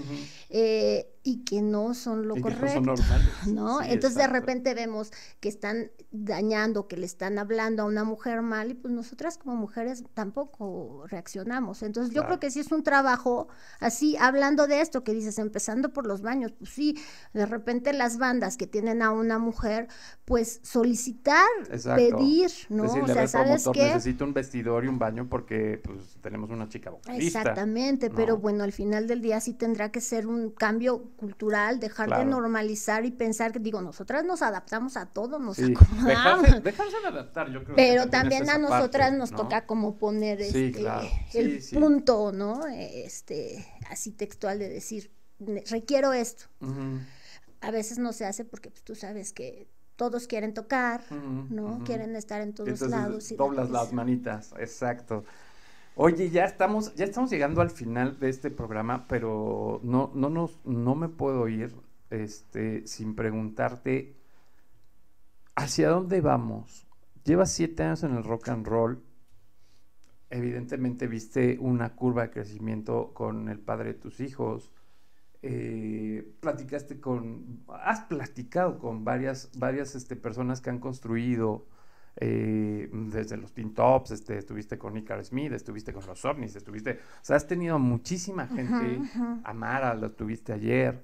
y que no son lo correcto, no son normales, ¿no? Sí, entonces exacto. De repente vemos que están dañando, que le están hablando a una mujer mal y pues nosotras como mujeres tampoco reaccionamos. Entonces yo creo que sí es un trabajo así, hablando de esto que dices, empezando por los baños, pues sí, de repente las bandas que tienen a una mujer, pues solicitar, pedir, ¿no? Decirle, o sea, ¿sabes qué? Necesito un vestidor y un baño porque pues tenemos una chica vocalista. Exactamente, ¿no? Pero bueno, al final del día sí tendrá que ser un cambio cultural, dejar de normalizar y pensar que, digo, nosotras nos adaptamos a todo, nos acomodamos. Dejarse de adaptar, yo creo. Pero también a nosotras nos toca como poner el punto, ¿no? Así textual de decir, requiero esto. A veces no se hace porque pues, tú sabes que todos quieren tocar, ¿no? Quieren estar en todos lados. Doblas las manitas, exacto. Oye, ya estamos llegando al final de este programa, pero no me puedo ir sin preguntarte ¿hacia dónde vamos? Llevas 7 años en el rock and roll. Evidentemente viste una curva de crecimiento con el padre de tus hijos. Has platicado con varias personas que han construido. Desde los Teen Tops, estuviste con Icar Smith, estuviste con los OVNIs, o sea, has tenido muchísima gente, Amara, lo tuviste ayer,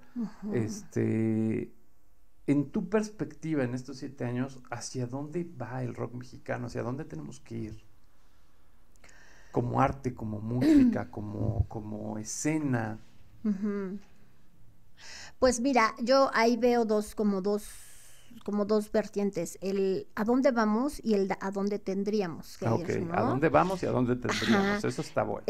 en tu perspectiva en estos 7 años, ¿hacia dónde va el rock mexicano? ¿Hacia dónde tenemos que ir? Como arte, como música, como escena. Pues mira, yo ahí veo dos vertientes, el a dónde vamos y el a dónde tendríamos que ir, ¿no? A dónde vamos y a dónde tendríamos, eso está bueno.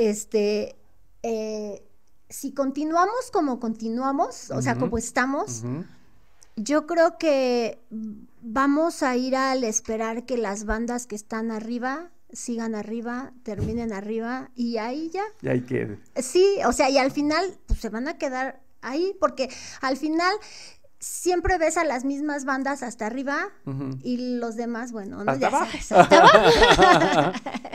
Si continuamos como continuamos, o sea, como estamos, yo creo que vamos a ir al esperar que las bandas que están arriba sigan arriba, terminen arriba y ahí ya. Y ahí quede. Sí, o sea, y al final pues se van a quedar ahí porque al final siempre ves a las mismas bandas hasta arriba y los demás, bueno, ¿no? Hasta abajo. Hasta abajo.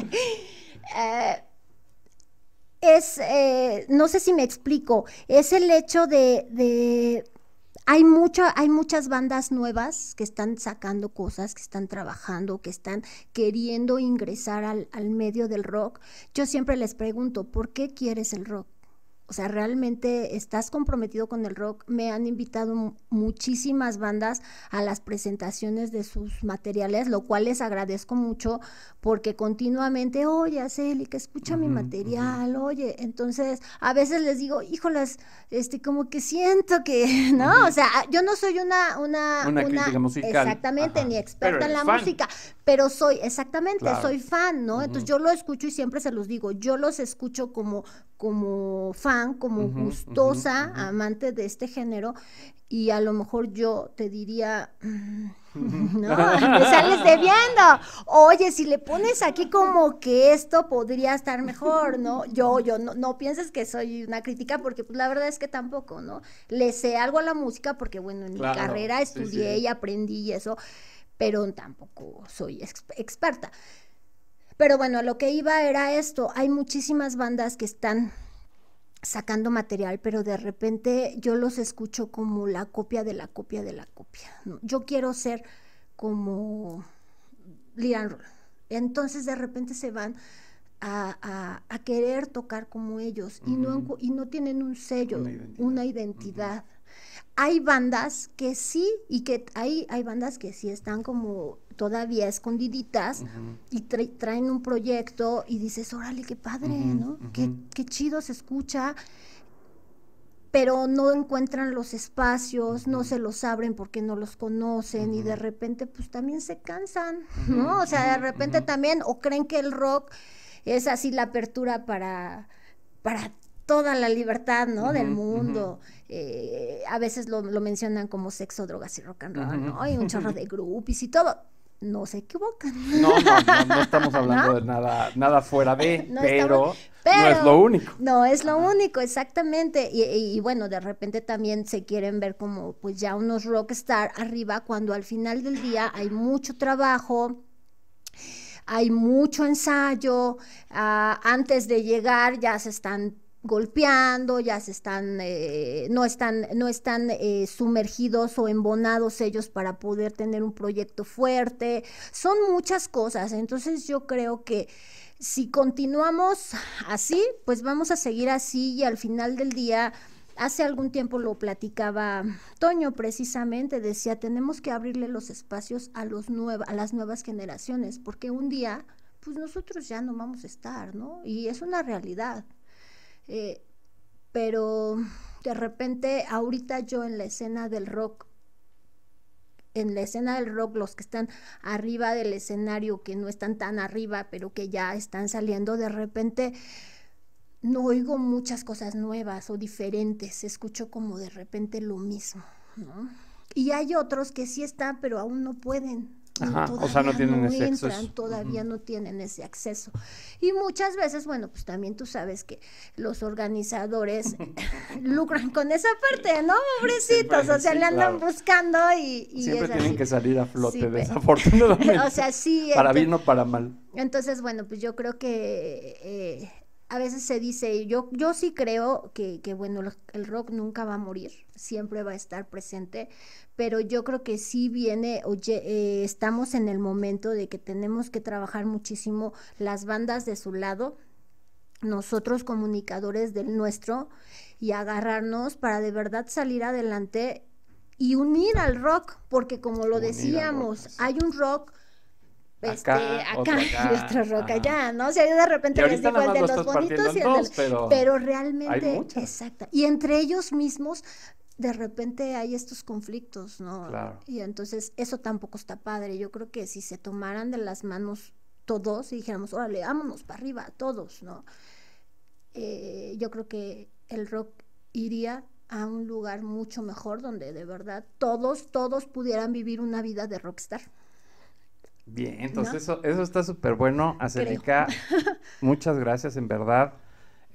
No sé si me explico, es el hecho de hay muchas bandas nuevas que están sacando cosas, que están trabajando, que están queriendo ingresar al medio del rock. Yo siempre les pregunto, ¿por qué quieres el rock? O sea, ¿realmente estás comprometido con el rock? Me han invitado muchísimas bandas a las presentaciones de sus materiales, lo cual les agradezco mucho porque continuamente, oye, Araceli, que escucha mi material, oye, entonces a veces les digo, híjolas, como que siento que, ¿no? O sea, yo no soy una crítica musical. Exactamente, ni experta en la música, pero soy fan, ¿no? Entonces yo lo escucho y siempre se los digo, yo los escucho como fan, como gustosa, amante de este género, y a lo mejor yo te diría, no, me sales debiendo, oye, si le pones aquí como que esto podría estar mejor, ¿no? Yo no pienses que soy una crítica, porque pues la verdad es que tampoco, ¿no? Le sé algo a la música, porque bueno, en mi carrera estudié y aprendí y eso, pero tampoco soy experta. Pero bueno, lo que iba era esto, hay muchísimas bandas que están sacando material, pero de repente yo los escucho como la copia de la copia de la copia, ¿no? Yo quiero ser como Liran Roll, entonces de repente se van a querer tocar como ellos y no tienen un sello, una identidad. Hay bandas que sí, y que hay bandas que sí están como todavía escondiditas y traen un proyecto y dices, órale, qué padre, ¿no? Qué chido se escucha, pero no encuentran los espacios, no se los abren porque no los conocen y de repente pues también se cansan, ¿no? O sea, de repente también, o creen que el rock es así la apertura para toda la libertad, ¿no? Del mundo. A veces lo mencionan como sexo, drogas y rock and roll, ¿no? Hay un chorro de groupies y todo. No se equivocan. No estamos hablando de nada fuera de, pero no es lo único. No es lo único, exactamente. Y bueno, de repente también se quieren ver como pues ya unos rockstar arriba, cuando al final del día hay mucho trabajo, hay mucho ensayo, antes de llegar ya se están golpeando, ya se están, no están sumergidos o embonados ellos para poder tener un proyecto fuerte. Son muchas cosas, entonces yo creo que si continuamos así, pues vamos a seguir así y al final del día, hace algún tiempo lo platicaba Toño precisamente, decía, tenemos que abrirle los espacios a las nuevas generaciones, porque un día, pues nosotros ya no vamos a estar, ¿no? Y es una realidad. Pero de repente ahorita yo en la escena del rock, los que están arriba del escenario, que no están tan arriba, pero que ya están saliendo, de repente no oigo muchas cosas nuevas o diferentes, escucho como de repente lo mismo, ¿no? Y hay otros que sí están, pero aún no pueden. O sea, no tienen ese acceso. Todavía no tienen ese acceso. Y muchas veces, bueno, pues también tú sabes que los organizadores lucran con esa parte, ¿no? Pobrecitos, o sea, le andan buscando y siempre es tienen así. Que salir a flote, desafortunadamente. O sea, sí. Para bien o para mal. Entonces, bueno, pues yo creo que a veces se dice, yo sí creo que bueno, el rock nunca va a morir, siempre va a estar presente, pero yo creo que sí viene, estamos en el momento de que tenemos que trabajar muchísimo las bandas de su lado, nosotros comunicadores del nuestro, y agarrarnos para de verdad salir adelante y unir al rock, porque como lo decíamos, hay un rock acá y otro rock allá, ¿no? O sea, yo de repente les digo el de los bonitos y el de los... Pero realmente, exacto. Y entre ellos mismos, de repente hay estos conflictos, ¿no? Claro. Y entonces eso tampoco está padre. Yo creo que si se tomaran de las manos todos y dijéramos, órale, vámonos para arriba, todos, ¿no? Yo creo que el rock iría a un lugar mucho mejor donde de verdad todos pudieran vivir una vida de rockstar. Bien, entonces ¿no? eso está súper bueno, Aracelica. Muchas gracias, en verdad.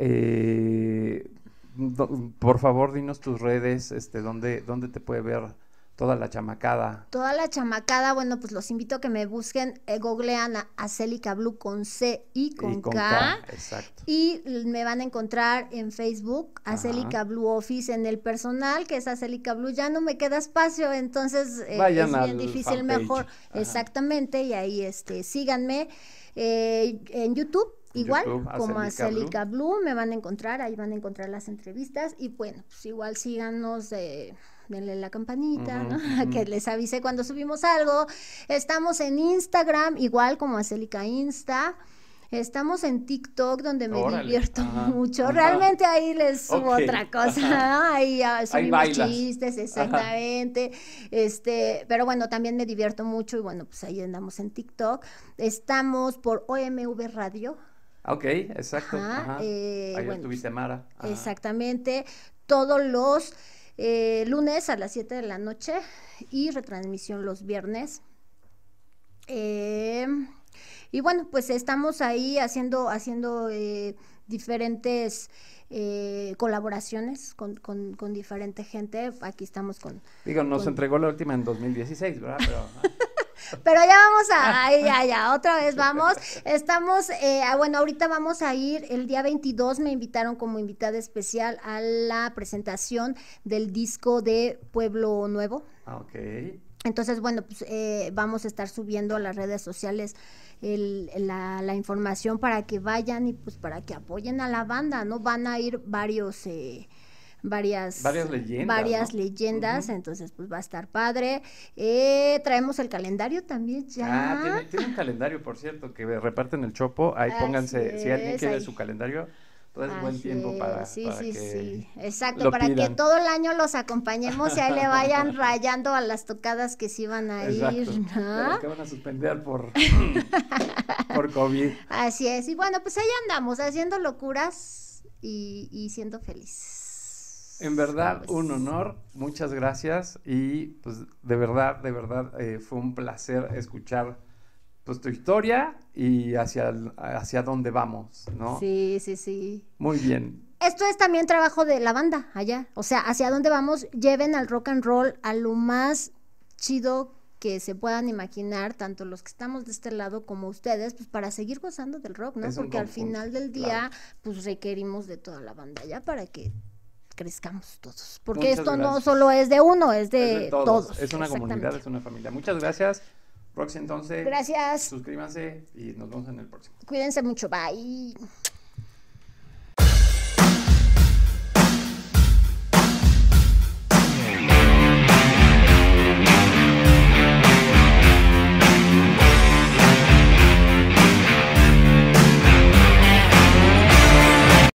Por favor, dinos tus redes, ¿dónde te puede ver toda la chamacada. Toda la chamacada, bueno, pues los invito a que me busquen, googlean a Celica Blue con C y con K. Exacto. Y me van a encontrar en Facebook, a Celica Blue Office, en el personal, que es a Celica Blue. Ya no me queda espacio, entonces es bien difícil, fanpage. Mejor. Exactamente, y ahí síganme en YouTube. Igual, como a Celica Blue, me van a encontrar, ahí van a encontrar las entrevistas, y bueno, pues igual síganos, denle la campanita, ¿no? Que les avise cuando subimos algo. Estamos en Instagram, igual como a Celica Insta. Estamos en TikTok, donde me divierto mucho. Realmente ahí les subo otra cosa, ¿no? Ahí subimos chistes, exactamente. Pero bueno, también me divierto mucho, y bueno, pues ahí andamos en TikTok. Estamos por OMV Radio. Ok, exacto. Ayer bueno, tuviste Mara. Exactamente. Todos los lunes a las 7 de la noche, y retransmisión los viernes. Y bueno, pues estamos ahí haciendo diferentes colaboraciones con diferente gente. Aquí estamos con... nos entregó la última en 2016, ¿verdad? Pero ya vamos ya, otra vez vamos. Estamos, bueno, ahorita vamos a ir, el día 22 me invitaron como invitada especial a la presentación del disco de Pueblo Nuevo. Ok. Entonces, bueno, pues vamos a estar subiendo a las redes sociales la información para que vayan, y pues para que apoyen a la banda, ¿no? Van a ir varias leyendas, entonces pues va a estar padre. Traemos el calendario también ya. Tiene un calendario, por cierto, que reparten el Chopo. Ahí pónganse, si alguien quiere su calendario, pues es buen tiempo para que exacto, para pidan. Que todo el año los acompañemos y ahí le vayan rayando a las tocadas que sí van a ir, ¿no? Que van a suspender por COVID. Así es, y bueno, pues ahí andamos haciendo locuras y siendo felices. En verdad, un honor, muchas gracias, y pues de verdad, fue un placer escuchar pues tu historia y hacia dónde vamos, ¿no? Sí. Muy bien. Esto es también trabajo de la banda allá, o sea, hacia dónde vamos, lleven al rock and roll a lo más chido que se puedan imaginar, tanto los que estamos de este lado como ustedes, pues para seguir gozando del rock, ¿no? Porque al final del día, pues requerimos de toda la banda ya para que crezcamos todos, porque muchas esto gracias. No solo es de uno, es de todos. Es una comunidad, es una familia. Muchas gracias, Roxy. Entonces, gracias. Suscríbanse y nos vemos en el próximo. Cuídense mucho, bye.